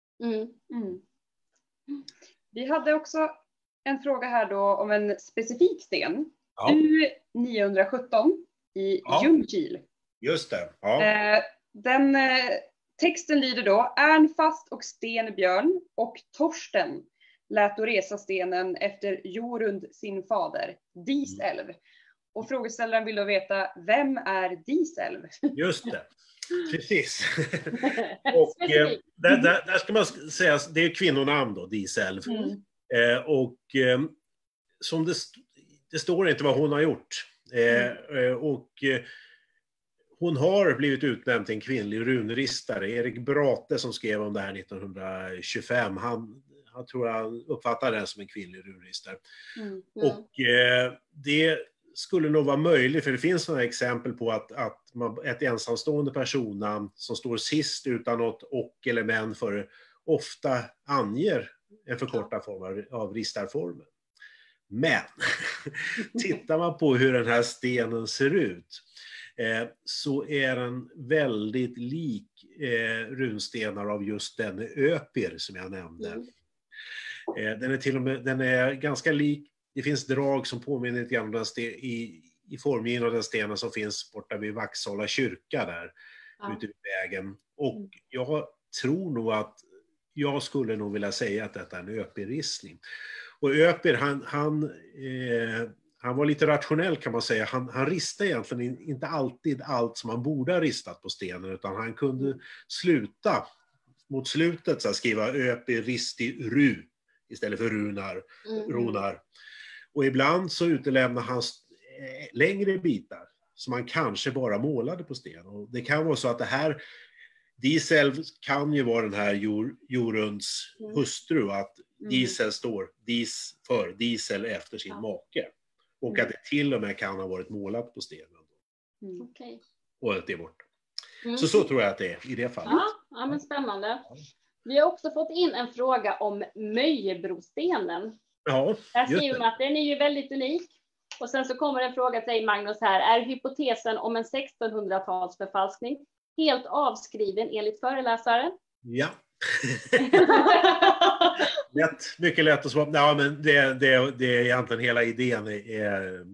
Vi hade också en fråga här då om en specifik sten. U917 i Ljungskile. Just det. Den texten lyder då: Ernfast och Stenbjörn och Torsten lät då resa stenen efter Jorund sin fader, Diselv. Och frågeställaren vill då veta, vem är Diselv? Just det, precis. Och där ska man säga, det är kvinnonamn då, Diselv. Och som det står inte vad hon har gjort. Och hon har blivit utnämnd till en kvinnlig runristare. Erik Brate som skrev om det här 1925. Han tror han uppfattar den som en kvinnlig runristare. Och det skulle nog vara möjligt, för det finns sådana exempel på att ett ensamstående personnamn som står sist utan något och eller men för ofta anger en förkortad form av ristarformen. Men tittar man på hur den här stenen ser ut så är den väldigt lik runstenar av just den Öpir som jag nämnde. Den är ganska lik. Det finns drag som påminner lite grann om i formgivningen av den stenen som finns borta vid Vaxhålla kyrka där ute vid vägen. Och jag tror nog att jag skulle nog vilja säga att detta är en Öpir-ristning. Och Öpir, han var lite rationell kan man säga. Han ristade egentligen inte alltid allt som man borde ha ristat på stenen, utan han kunde sluta mot slutet så skriva Öpir risti ru istället för ronar. Och ibland så utelämnar han längre bitar som man kanske bara målade på sten. Och det kan vara så att det här, Diesel kan ju vara den här Jorunds hustru, att Diesel står för Diesel efter sin make. Och att det till och med kan ha varit målat på stenen. Okay. Och att det är bort. Så tror jag att det är i det fallet. Ja, men spännande. Vi har också fått in en fråga om Möjebrostenen. Ja, där skriver man att den är ju väldigt unik. Och sen så kommer en fråga till dig, Magnus, här. Är hypotesen om en 1600-tals förfalskning helt avskriven enligt föreläsaren? Ja. Mycket lätt att svara. Ja, men det är egentligen hela idén är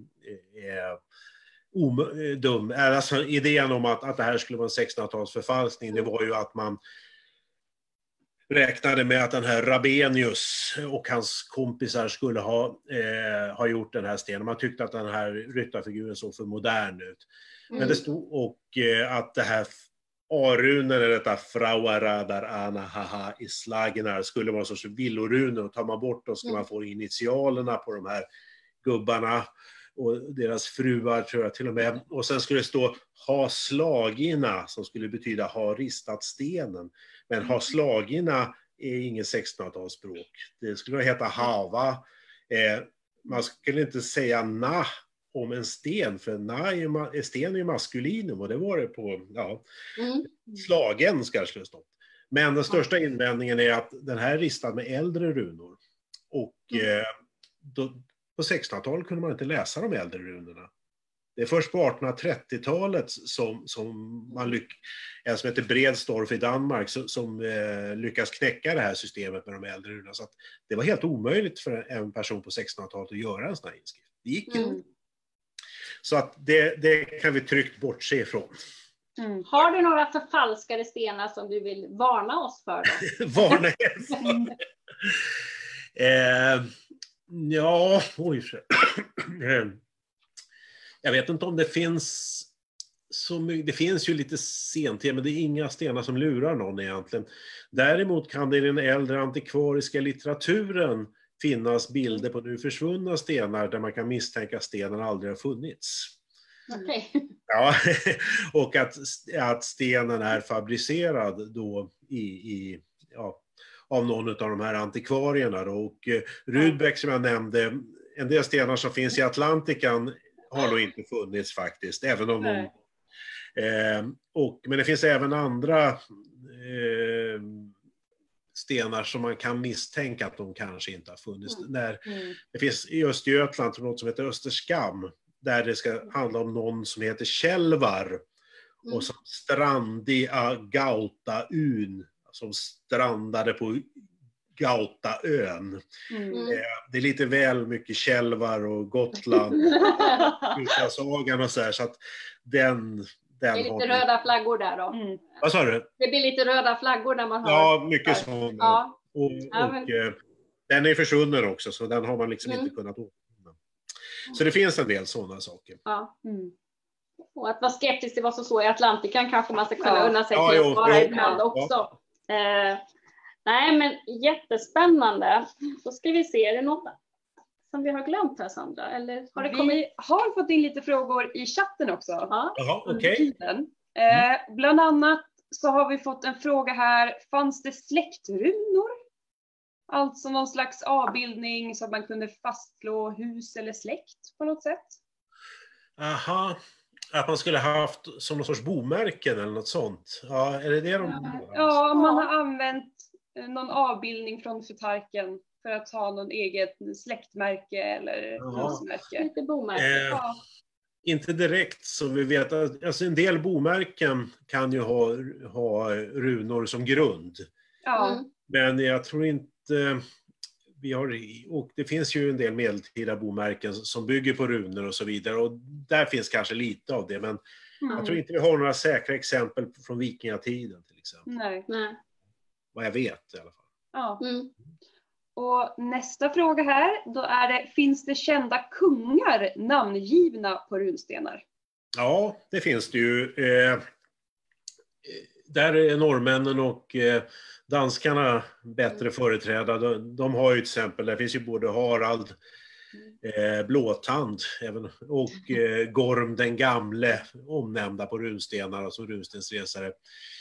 dum. Alltså, idén om att det här skulle vara en 1600-tals förfalskning, det var ju att man räknade med att den här Rabenius och hans kompisar skulle ha gjort den här stenen. Man tyckte att den här ryttarfiguren såg för modern ut. Men det stod att det här A-runen, eller detta Frauaradar Anahaha Islaginar, skulle vara en sorts villoruner, och tar man bort dem skulle man få initialerna på de här gubbarna och deras fruar, tror jag till och med. Och sen skulle det stå ha slagina, som skulle betyda ha ristat stenen. Men ha slagina är ingen 1600-talsspråk. Det skulle heta hava. Man skulle inte säga na om en sten, för sten är ju maskulinum, och det var det på slagen ska det stå. Men den största invändningen är att den här är ristad med äldre runor. Och på 1600-talet kunde man inte läsa de äldre runorna. Det är först på 1830-talet som en som heter Bredstorff i Danmark som lyckas knäcka det här systemet med de äldre runorna. Så att det var helt omöjligt för en person på 1600-talet att göra en sån här inskrift. Det gick inte. Så att det kan vi tryggt bortse ifrån. Har du några förfalskade stenar som du vill varna oss för då? Varna er för? Ja, jag vet inte om det finns så mycket. Det finns ju lite sent, men det är inga stenar som lurar någon egentligen. Däremot kan det i den äldre antikvariska litteraturen finnas bilder på nu försvunna stenar där man kan misstänka att stenen aldrig har funnits. Okay. Ja, och att stenen är fabricerad då av någon av de här antikvarierna. Och Rudbeck, som jag nämnde, en del stenar som finns i Atlantikan har nog inte funnits faktiskt, även om men det finns även andra stenar som man kan misstänka att de kanske inte har funnits. Det finns i Östergötland något som heter Österskam, där det ska handla om någon som heter Kälvar och som strandia Gautaun, som strandade på Gautaön. Det är lite väl mycket Kälvar och Gotland utan sagan och så här, så att den det är lite röda flaggor där då. Vad sa du? Det blir lite röda flaggor när man har... Ja, mycket sånt. Ja. Och den är försvunnen också, så den har man liksom inte kunnat återfinna. Så det finns en del sådana saker. Ja. Och att vara skeptisk till vad som står i Atlantikan kanske man ska kunna unna sig till att vara ibland också. Nej, men jättespännande. Då ska vi se, är det något som vi har glömt här, Sandra? Eller har det kommit... Vi har fått in lite frågor i chatten också. Jaha, okej. Bland annat så har vi fått en fråga här. Fanns det släktrunor? Alltså någon slags avbildning så att man kunde fastslå hus eller släkt på något sätt? Aha, att man skulle ha haft som någon sorts bomärken eller något sånt. Ja, är det det Ja, man har använt någon avbildning från förtarken för att ha någon eget släktmärke eller husmärke. Lite bomärke. Inte direkt så vi vet. Alltså en del bomärken kan ju ha runor som grund. Ja. Men jag tror inte och det finns ju en del medeltida bomärken som bygger på runor och så vidare. Och där finns kanske lite av det. Men jag tror inte vi har några säkra exempel från vikingatiden till exempel. Nej. Vad jag vet i alla fall. Ja. Och nästa fråga här, då är det, finns det kända kungar namngivna på runstenar? Ja, det finns det ju. Där är norrmännen och danskarna bättre företrädda. De har ju till exempel, där finns ju både Harald, Blåtand och Gorm den gamle omnämnda på runstenar och som runstensresare.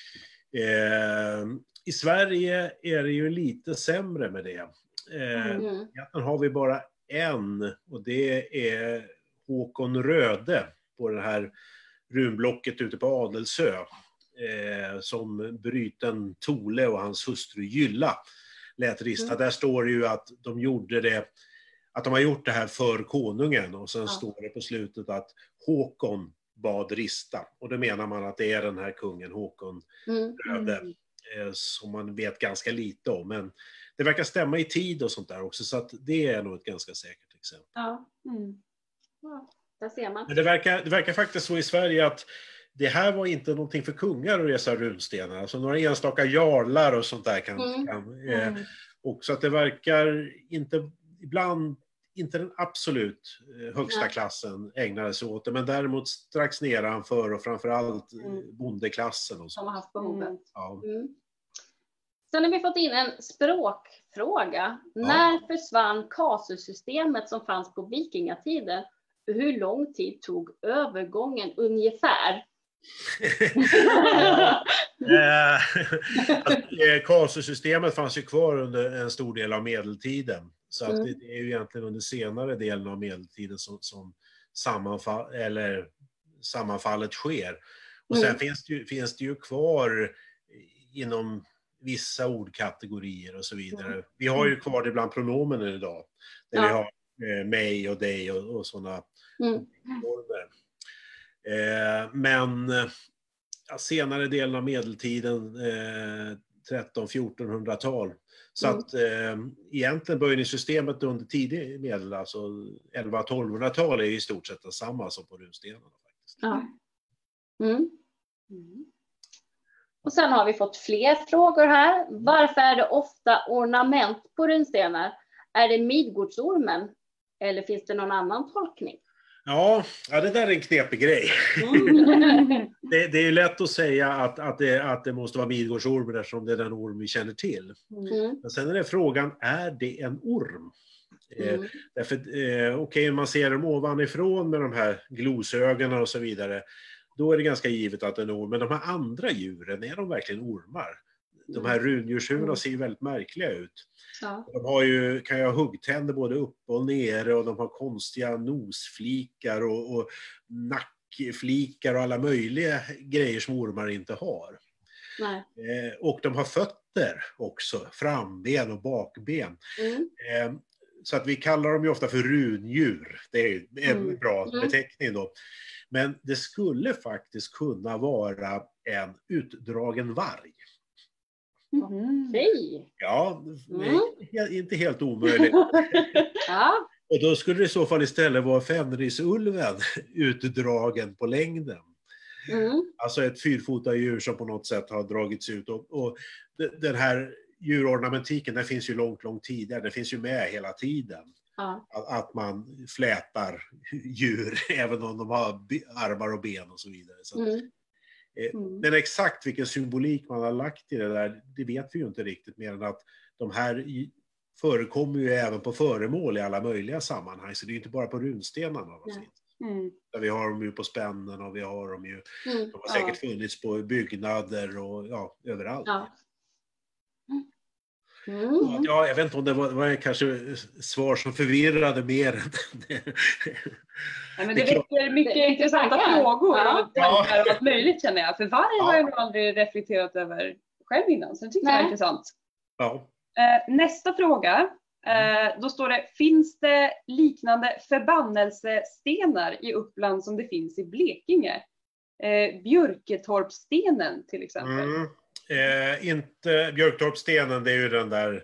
I Sverige är det ju lite sämre med det. Egentligen har vi bara en och det är Håkon Röde på det här runblocket ute på Adelsö. Som Bryten Tole och hans hustru Gylla lät rista. Där står det ju att de gjorde det, att de har gjort det här för konungen och sen står det på slutet att Håkon bad rista. Och då menar man att det är den här kungen Håkon Röde som man vet ganska lite om. Men det verkar stämma i tid och sånt där också, så att det är nog ett ganska säkert exempel. Ja, där ser man. Men det verkar faktiskt så i Sverige att det här var inte någonting för kungar att resa runstenar. Alltså några enstaka jarlar och sånt där och så att det verkar ibland inte den absolut högsta klassen ägnade sig åt det, men däremot strax nedanför och framförallt bondeklassen och så. Som har haft behovet. Sen har vi fått in en språkfråga. När försvann kasussystemet som fanns på vikingatiden? Hur lång tid tog övergången ungefär? Kasussystemet fanns ju kvar under en stor del av medeltiden. Så att det är ju egentligen under senare delen av medeltiden som sammanfallet sker. Och sen finns det ju kvar inom vissa ordkategorier och så vidare. Vi har ju kvar det bland pronomen idag. Där vi har mig och dig och sådana former. Men senare delen av medeltiden, 1300-1400-tal. Så att egentligen böjningssystemet under tidig medel, alltså 1100-1200-tal, är i stort sett detsamma som på runstenarna faktiskt. Och sen har vi fått fler frågor här. Varför är det ofta ornament på runstenar? Är det Midgårdsormen? Eller finns det någon annan tolkning? Ja, det där är en knepig grej. Det är ju lätt att säga att det måste vara Midgårdsormen eftersom det är den orm vi känner till. Men sen är det frågan, är det en orm? Därför, man ser dem ovanifrån med de här glosögonen och så vidare. Då är det ganska givet att det är en orm. Men de här andra djuren, är de verkligen ormar? De här runddjurshuvudena ser ju väldigt märkliga ut. De kan ju ha huggtänder både upp och nere och de har konstiga nosflikar och nackflikar och alla möjliga grejer som ormar inte har. Och de har fötter också, framben och bakben. Så att vi kallar dem ju ofta för rundjur. Det är en bra beteckning då. Men det skulle faktiskt kunna vara en utdragen varg. Ja, inte helt omöjligt. Och då skulle det i så fall istället vara Fenrisulven utdragen på längden. Alltså ett fyrfota djur som på något sätt har dragits ut. Och den här djurornamentiken, den finns ju långt tidigare. Den finns ju med hela tiden. Att man flätar djur även om de har armar och ben och så vidare. Så men exakt vilken symbolik man har lagt i det där, det vet vi ju inte riktigt, mer än att de här förekommer ju även på föremål i alla möjliga sammanhang. Så det är inte bara på runstenarna. Där vi har dem ju på spännen och vi har dem ju, de har säkert funnits på byggnader och överallt. Ja, jag vet inte om det var kanske svar som förvirrade mer än det. Ja, men det väcker mycket intressanta frågor och tankar och allt möjligt, känner jag. För varg har jag nog aldrig reflekterat över själv innan, så det tycker jag är intressant. Ja. Nästa fråga. Då står det, finns det liknande förbannelsestenar i Uppland som det finns i Blekinge? Björketorpsstenen till exempel. Inte Björketorpsstenen, det är ju den där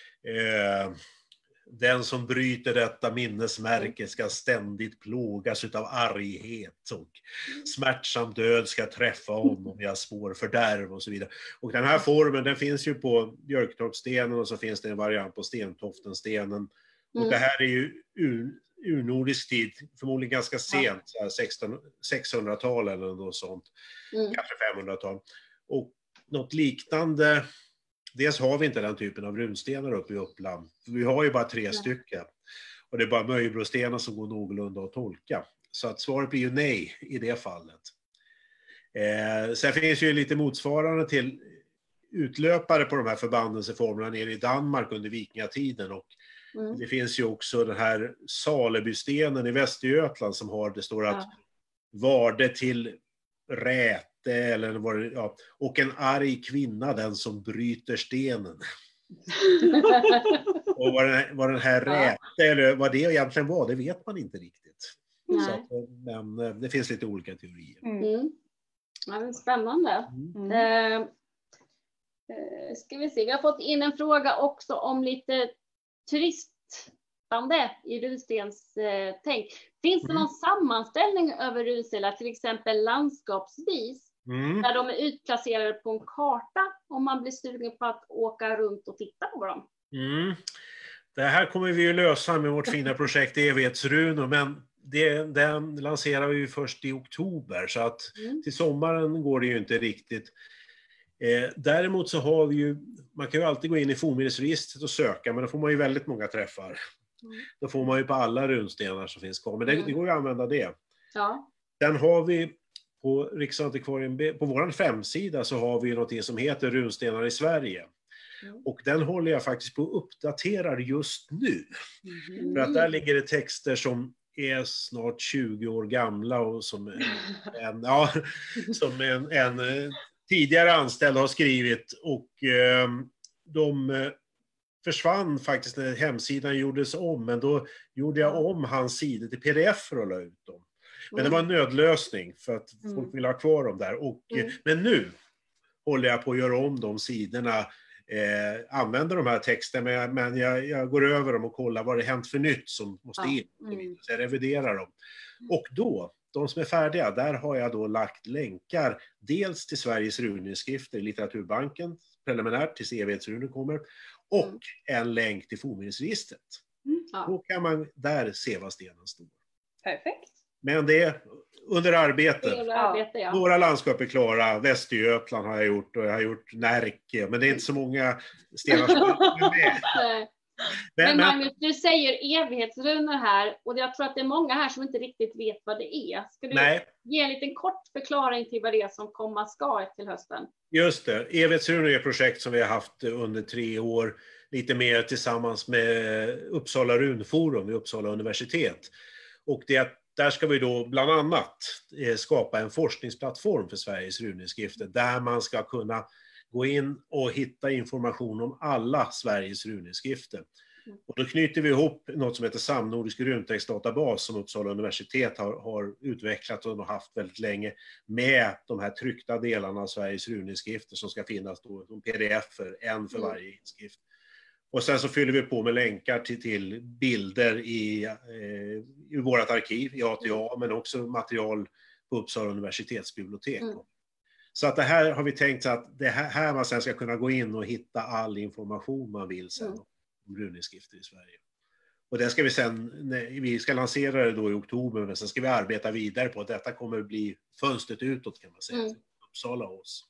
den som bryter detta minnesmärke ska ständigt plågas utav arghet och smärtsam död ska träffa honom i spår fördärv och så vidare. Och den här formen, den finns ju på Björketorpsstenen och så finns det en variant på Stentoftenstenen. Och det här är ju urnordisk tid, förmodligen ganska sent, 1600-tal eller något sånt, kanske 500-tal. Och något liknande, dels har vi inte den typen av runstenar uppe i Uppland. Vi har ju bara 3 stycken. Och det är bara Möjebrostenar som går någorlunda att tolka. Så att svaret blir ju nej i det fallet. Sen finns ju lite motsvarande till utlöpare på de här förbannelseformerna nere i Danmark under vikingatiden. Och det finns ju också den här Salebystenen i Västergötland som har, det står att varde till räte eller och en arg kvinna den som bryter stenen. Och vad den här räte eller vad det egentligen var, det vet man inte riktigt. Så att, men det finns lite olika teorier. Ja, det är spännande. Ska vi se, vi har fått in en fråga också om lite turistande i runstens tänk. Finns det någon sammanställning över runstenar, till exempel landskapsvis, där de är utplacerade på en karta om man blir sugen på att åka runt och titta på dem? Det här kommer vi ju lösa med vårt fina projekt Evighetsrunor, men den lanserar vi ju först i oktober, så att till sommaren går det ju inte riktigt. Däremot så har vi ju, man kan ju alltid gå in i fornminnesregistret och söka, men då får man ju väldigt många träffar. Då får man ju på alla runstenar som finns kvar, men det går ju att använda det. Sen har vi på Riksantikvarien, på vår hemsida så har vi något som heter Runstenar i Sverige. Och den håller jag faktiskt på att uppdatera just nu. För att där ligger det texter som är snart 20 år gamla och som en tidigare anställd har skrivit, och de försvann faktiskt när hemsidan gjordes om, men då gjorde jag om hans sidor till pdf för att la ut dem. Men det var en nödlösning för att folk vill ha kvar dem där. Och, men nu håller jag på att göra om de sidorna, använder de här texterna, men jag går över dem och kollar vad det hänt för nytt som måste in. Så jag reviderar dem. Och då, de som är färdiga, där har jag då lagt länkar dels till Sveriges runinskrifter i Litteraturbanken, preliminärt tills Evighetsrunor kommer, och en länk till fornminnesregistret. Då kan man där se vad stenen står. Perfekt. Men det är under arbete. Några landskap är klara. Västergötland har jag gjort och jag har gjort Närke. Men det är inte så många stenar som är med. Men Magnus, du säger evighetsrunor här. Och jag tror att det är många här som inte riktigt vet vad det är. Ska du ge en liten kort förklaring till vad det är som komma ska till hösten? Just det. Evighetsrunor är ett projekt som vi har haft under 3 år. Lite mer tillsammans med Uppsala runforum vid Uppsala universitet. Och där ska vi då bland annat skapa en forskningsplattform för Sveriges runinskrifter där man ska kunna gå in och hitta information om alla Sveriges runinskrifter. Och då knyter vi ihop något som heter Samnordisk runtextdatabas som Uppsala universitet har utvecklat och har haft väldigt länge, med de här tryckta delarna av Sveriges runinskrifter som ska finnas då som pdf-er, en för varje inskrift. Och sen så fyller vi på med länkar till bilder i vårt arkiv, i ATA, men också material på Uppsala universitetsbibliotek. Så att det här har vi tänkt så att det här man sen ska kunna gå in och hitta all information man vill sen om runinskrifter i Sverige. Och det ska vi ska lansera det då i oktober, men sen ska vi arbeta vidare på att detta kommer att bli fönstret utåt, kan man säga, till Uppsala och oss.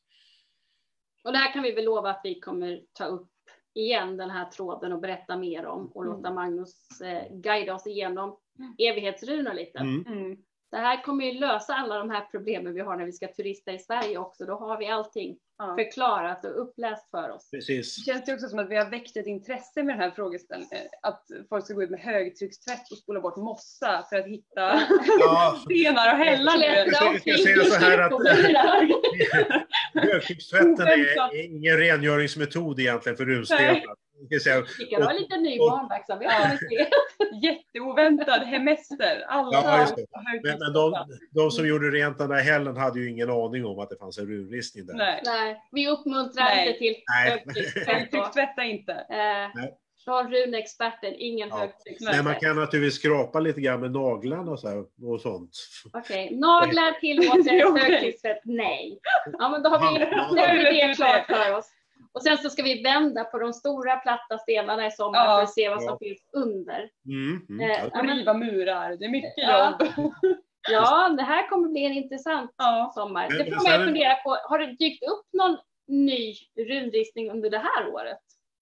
Och det här kan vi väl lova att vi kommer ta upp igen, den här tråden, och berätta mer om och låta Magnus guida oss igenom evighetsrunor lite. Det här kommer ju lösa alla de här problemen vi har när vi ska turista i Sverige också. Då har vi allting förklarat och uppläst för oss. Precis. Det känns det också som att vi har väckt ett intresse med den här frågeställningen. Att folk ska gå ut med högtryckstvätt och spola bort mossa för att hitta stenar och hällar. Jag ska säga så här att högtryckstvätten är ingen rengöringsmetod egentligen för runstenar. Vi kan ha lite ny barnverksamhet. Jätteoväntad hemester. Men de som gjorde rent den där hällen hade ju ingen aning om att det fanns en runristning där. Nej, vi uppmuntrar inte till högtryckstvätta inte. Från runexperten, ingen högtryckstvätt. Men man kan naturligtvis skrapa lite grann med naglarna och sånt. Okej, naglar tillåter högtryckstvätt? Nej. Ja, men då har vi det klart för oss. Och sen så ska vi vända på de stora platta stenarna i sommar för att se vad som finns under. Och riva murar, det är mycket jobb. Ja, det här kommer bli en intressant sommar. Det får man ju fundera på. Har det dykt upp någon ny runristning under det här året?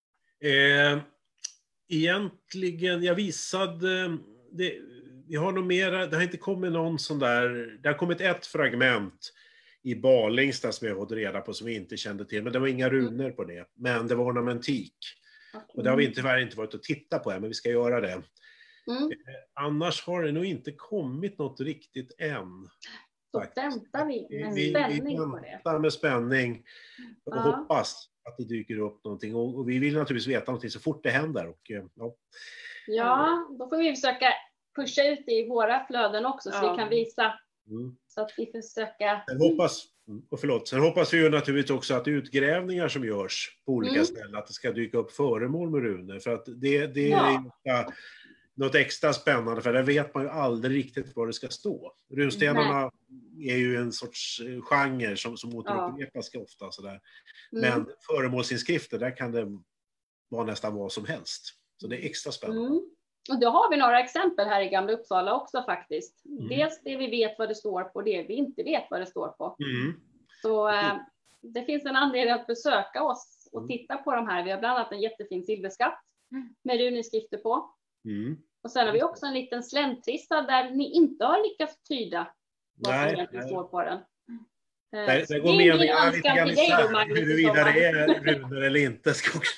Egentligen, jag visade... Vi har nog mera, det har inte kommit någon sån där... Det har kommit ett fragment i Balingsta som jag fått reda på som vi inte kände till. Men det var inga runor på det. Men det var ornamentik. Och det har vi tyvärr inte varit att titta på än, men vi ska göra det. Annars har det nog inte kommit något riktigt än. Så väntar vi med spänning på det. Väntar med spänning och hoppas att det dyker upp någonting. Och vi vill naturligtvis veta någonting så fort det händer. Och, ja, då får vi försöka pusha ut det i våra flöden också så vi kan visa. Så att vi försöker... Sen hoppas vi ju naturligtvis också att utgrävningar som görs på olika ställen, att det ska dyka upp föremål med runor. För att det är något extra spännande, för där vet man ju aldrig riktigt vad det ska stå. Runstenarna är ju en sorts genre som återupprepas ofta. Sådär. Men föremålsinskrifter, där kan det vara nästan vad som helst. Så det är extra spännande. Och då har vi några exempel här i Gamla Uppsala också faktiskt. Dels det vi vet vad det står på, det vi inte vet vad det står på. Så det finns en anledning att besöka oss och titta på de här. Vi har bland annat en jättefin silverskatt med runinskrifter på. Och sen har vi också en liten släntrista där ni inte har lyckats tyda vad som egentligen står på den. Det går med lite grann isär huruvida det är runor eller inte.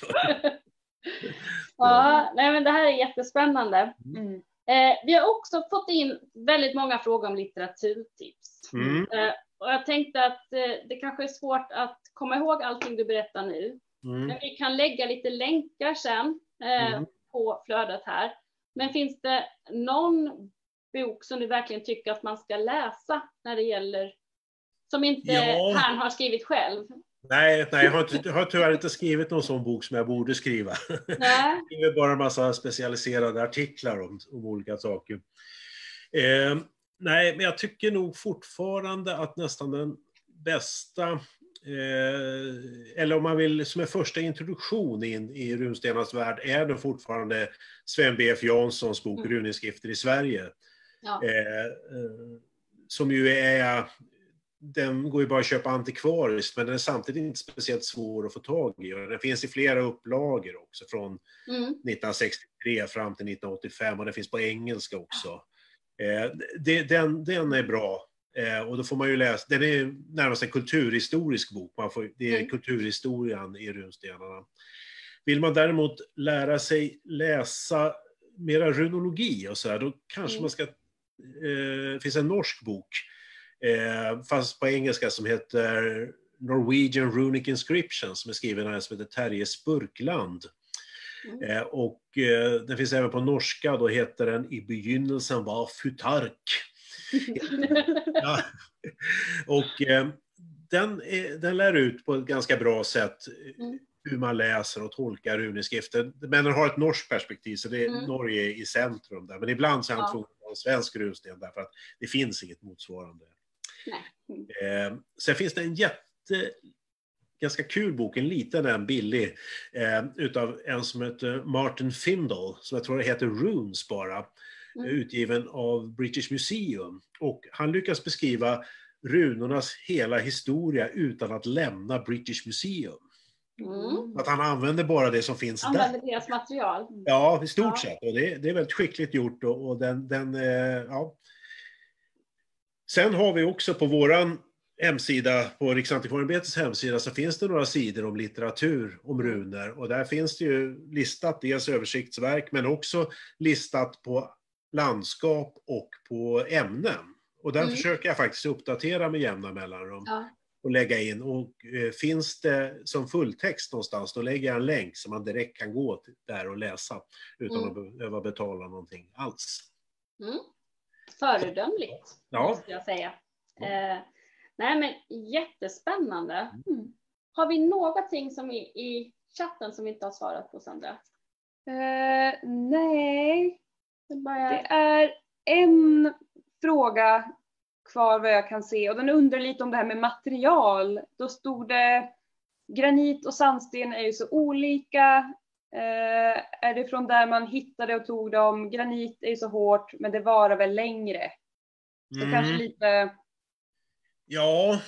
Men det här är jättespännande. Vi har också fått in väldigt många frågor om litteraturtips. Och jag tänkte att det kanske är svårt att komma ihåg allting du berättar nu. Men vi kan lägga lite länkar sen på flödet här. Men finns det någon bok som du verkligen tycker att man ska läsa när det gäller, som inte han har skrivit själv? Nej, jag har tyvärr inte skrivit någon sån bok som jag borde skriva. Jag skriver bara en massa specialiserade artiklar om olika saker. Nej, men jag tycker nog fortfarande att nästan den bästa, eller om man vill som en första introduktion in i runstenarnas värld, är det fortfarande Sven B.F. Janssons bok Runinskrifter i Sverige. Som ju är... Den går ju bara att köpa antikvariskt, men den är samtidigt inte speciellt svår att få tag i. Och den finns i flera upplagor också, från 1963 fram till 1985, och den finns på engelska också. Den är bra, och då får man ju läsa, den är närmast en kulturhistorisk bok. Det är kulturhistorien i runstenarna. Vill man däremot lära sig läsa mera runologi och så här, då kanske man ska... Det finns en norsk bok, fast på engelska, som heter Norwegian Runic Inscriptions, som är skriven av en som heter Terje Spurkland. Och den finns även på norska, då heter den I begynnelsen var Futark. Och den lär ut på ett ganska bra sätt hur man läser och tolkar runeskrifter. Men den har ett norskt perspektiv, så det är Norge i centrum där. Men ibland så är han tvungen att ha en svensk runsten, därför att det finns inget motsvarande. Sen finns det en ganska kul bok, en liten, billig, utav en som heter Martin Findle, som jag tror det heter Runes bara, utgiven av British Museum. Och han lyckas beskriva runornas hela historia utan att lämna British Museum. Att han använder bara det som finns där. Använder deras material. Ja, i stort sett. Och det är väldigt skickligt gjort, och Sen har vi också på våran hemsida, på Riksantikvarieämbetets hemsida, så finns det några sidor om litteratur om runor. Och där finns det ju listat dels översiktsverk men också listat på landskap och på ämnen. Och där försöker jag faktiskt uppdatera med jämna mellanrum. Ja. Och lägga in. Och finns det som fulltext någonstans, då lägger jag en länk så man direkt kan gå där och läsa utan att behöva betala någonting alls. Föredömligt, ja. Måste jag säga. Nej, men jättespännande. Har vi någonting som i chatten som vi inte har svarat på, Sandra? Nej. Det är en fråga kvar vad jag kan se. Och den undrar lite om det här med material. Då stod det granit och sandsten är ju så olika. Är det från där man hittade och tog dem? Granit är ju så hårt men det varar väl längre. Så kanske lite... Ja,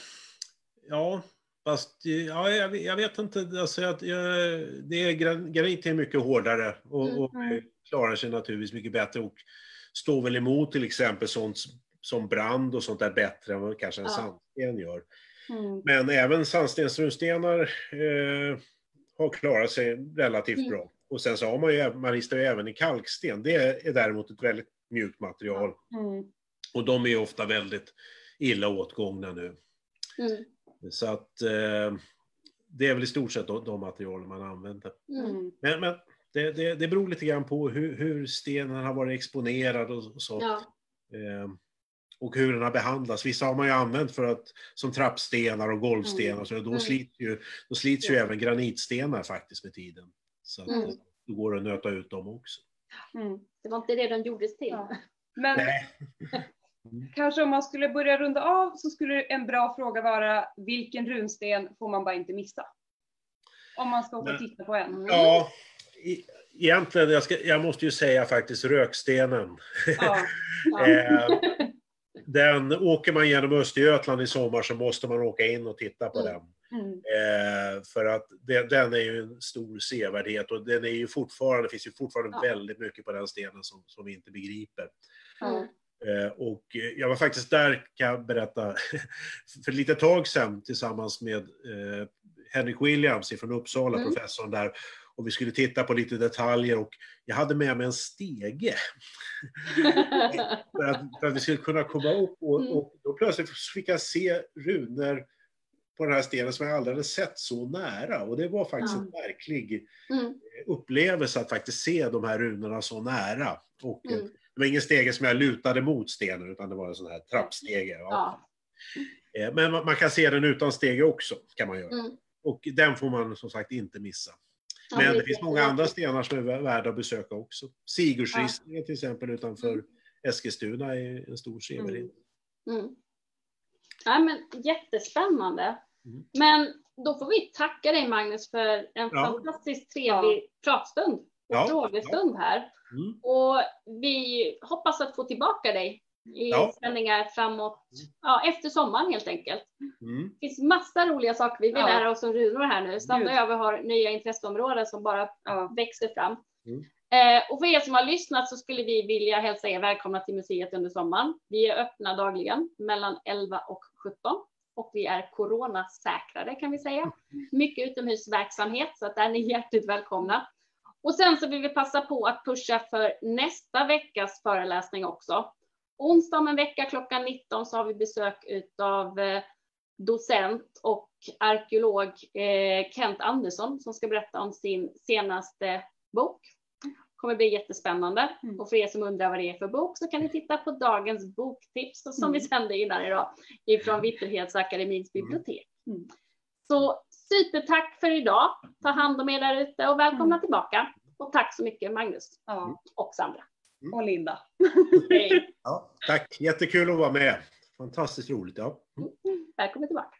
fast jag vet inte. Alltså, granit är mycket hårdare och klarar sig naturligtvis mycket bättre och står väl emot till exempel sånt som brand och sånt där bättre än vad kanske en sandsten gör. Men även sandstensrunstenar har klarat sig relativt bra. Och sen så har man ristar ju även i kalksten. Det är däremot ett väldigt mjukt material. Och de är ofta väldigt illa åtgångna nu. Så att det är väl i stort sett de material man använder. Men det beror lite grann på hur stenen har varit exponerad och så. Ja. Och hur den har behandlats. Vissa har man ju använt som trappstenar och golvstenar. Så då slits ju även granitstenar faktiskt med tiden. Så att då går det att nöta ut dem också. Det var inte det de gjordes till. Ja. Men kanske om man skulle börja runda av så skulle en bra fråga vara: vilken runsten får man bara inte missa? Om man ska åka och titta på en. Ja, egentligen, jag måste ju säga faktiskt rökstenen. Den åker man genom Östergötland i sommar så måste man åka in och titta på den. För att den är ju en stor sevärdhet och den är ju det finns ju fortfarande väldigt mycket på den stenen som vi inte begriper. Och jag var faktiskt där, kan jag berätta, för lite tag sedan tillsammans med Henrik Williams från Uppsala, professorn där. Och vi skulle titta på lite detaljer och jag hade med mig en stege. för att vi skulle kunna komma upp och då plötsligt fick jag se runor på den här stenen som jag aldrig hade sett så nära. Och det var faktiskt en verklig upplevelse att faktiskt se de här runorna så nära. Och det var ingen stege som jag lutade mot stenen utan det var en sån här trappstege. Men man kan se den utan stege också, kan man göra. Och den får man som sagt inte missa. Men det finns många andra stenar som är värda att besöka också. Sigurdsristningen till exempel utanför Eskilstuna är en stor sevärdhet. Ja, men jättespännande. Men då får vi tacka dig, Magnus, för en fantastiskt trevlig pratstund och frågestund här. Och vi hoppas att få tillbaka dig i sändningar framåt, efter sommaren helt enkelt. Det finns massa roliga saker vi vill lära oss om runor här nu. Sandra och jag har nya intresseområden som bara växer fram. Och för er som har lyssnat så skulle vi vilja hälsa er välkomna till museet under sommaren. Vi är öppna dagligen mellan 11 och 17. Och vi är coronasäkrade, kan vi säga. Mycket utomhusverksamhet, så att där är ni hjärtligt välkomna. Och sen så vill vi passa på att pusha för nästa veckas föreläsning också. Onsdag om en vecka klockan 19 så har vi besök av docent och arkeolog Kent Andersson som ska berätta om sin senaste bok. Kommer bli jättespännande. Och för er som undrar vad det är för bok så kan ni titta på dagens boktips som vi sände innan idag ifrån Vitterhetsakademins bibliotek. Så supertack för idag. Ta hand om er där ute och välkomna tillbaka. Och tack så mycket, Magnus och Sandra. Och Linda. Tack, jättekul att vara med. Fantastiskt roligt. Välkommen tillbaka.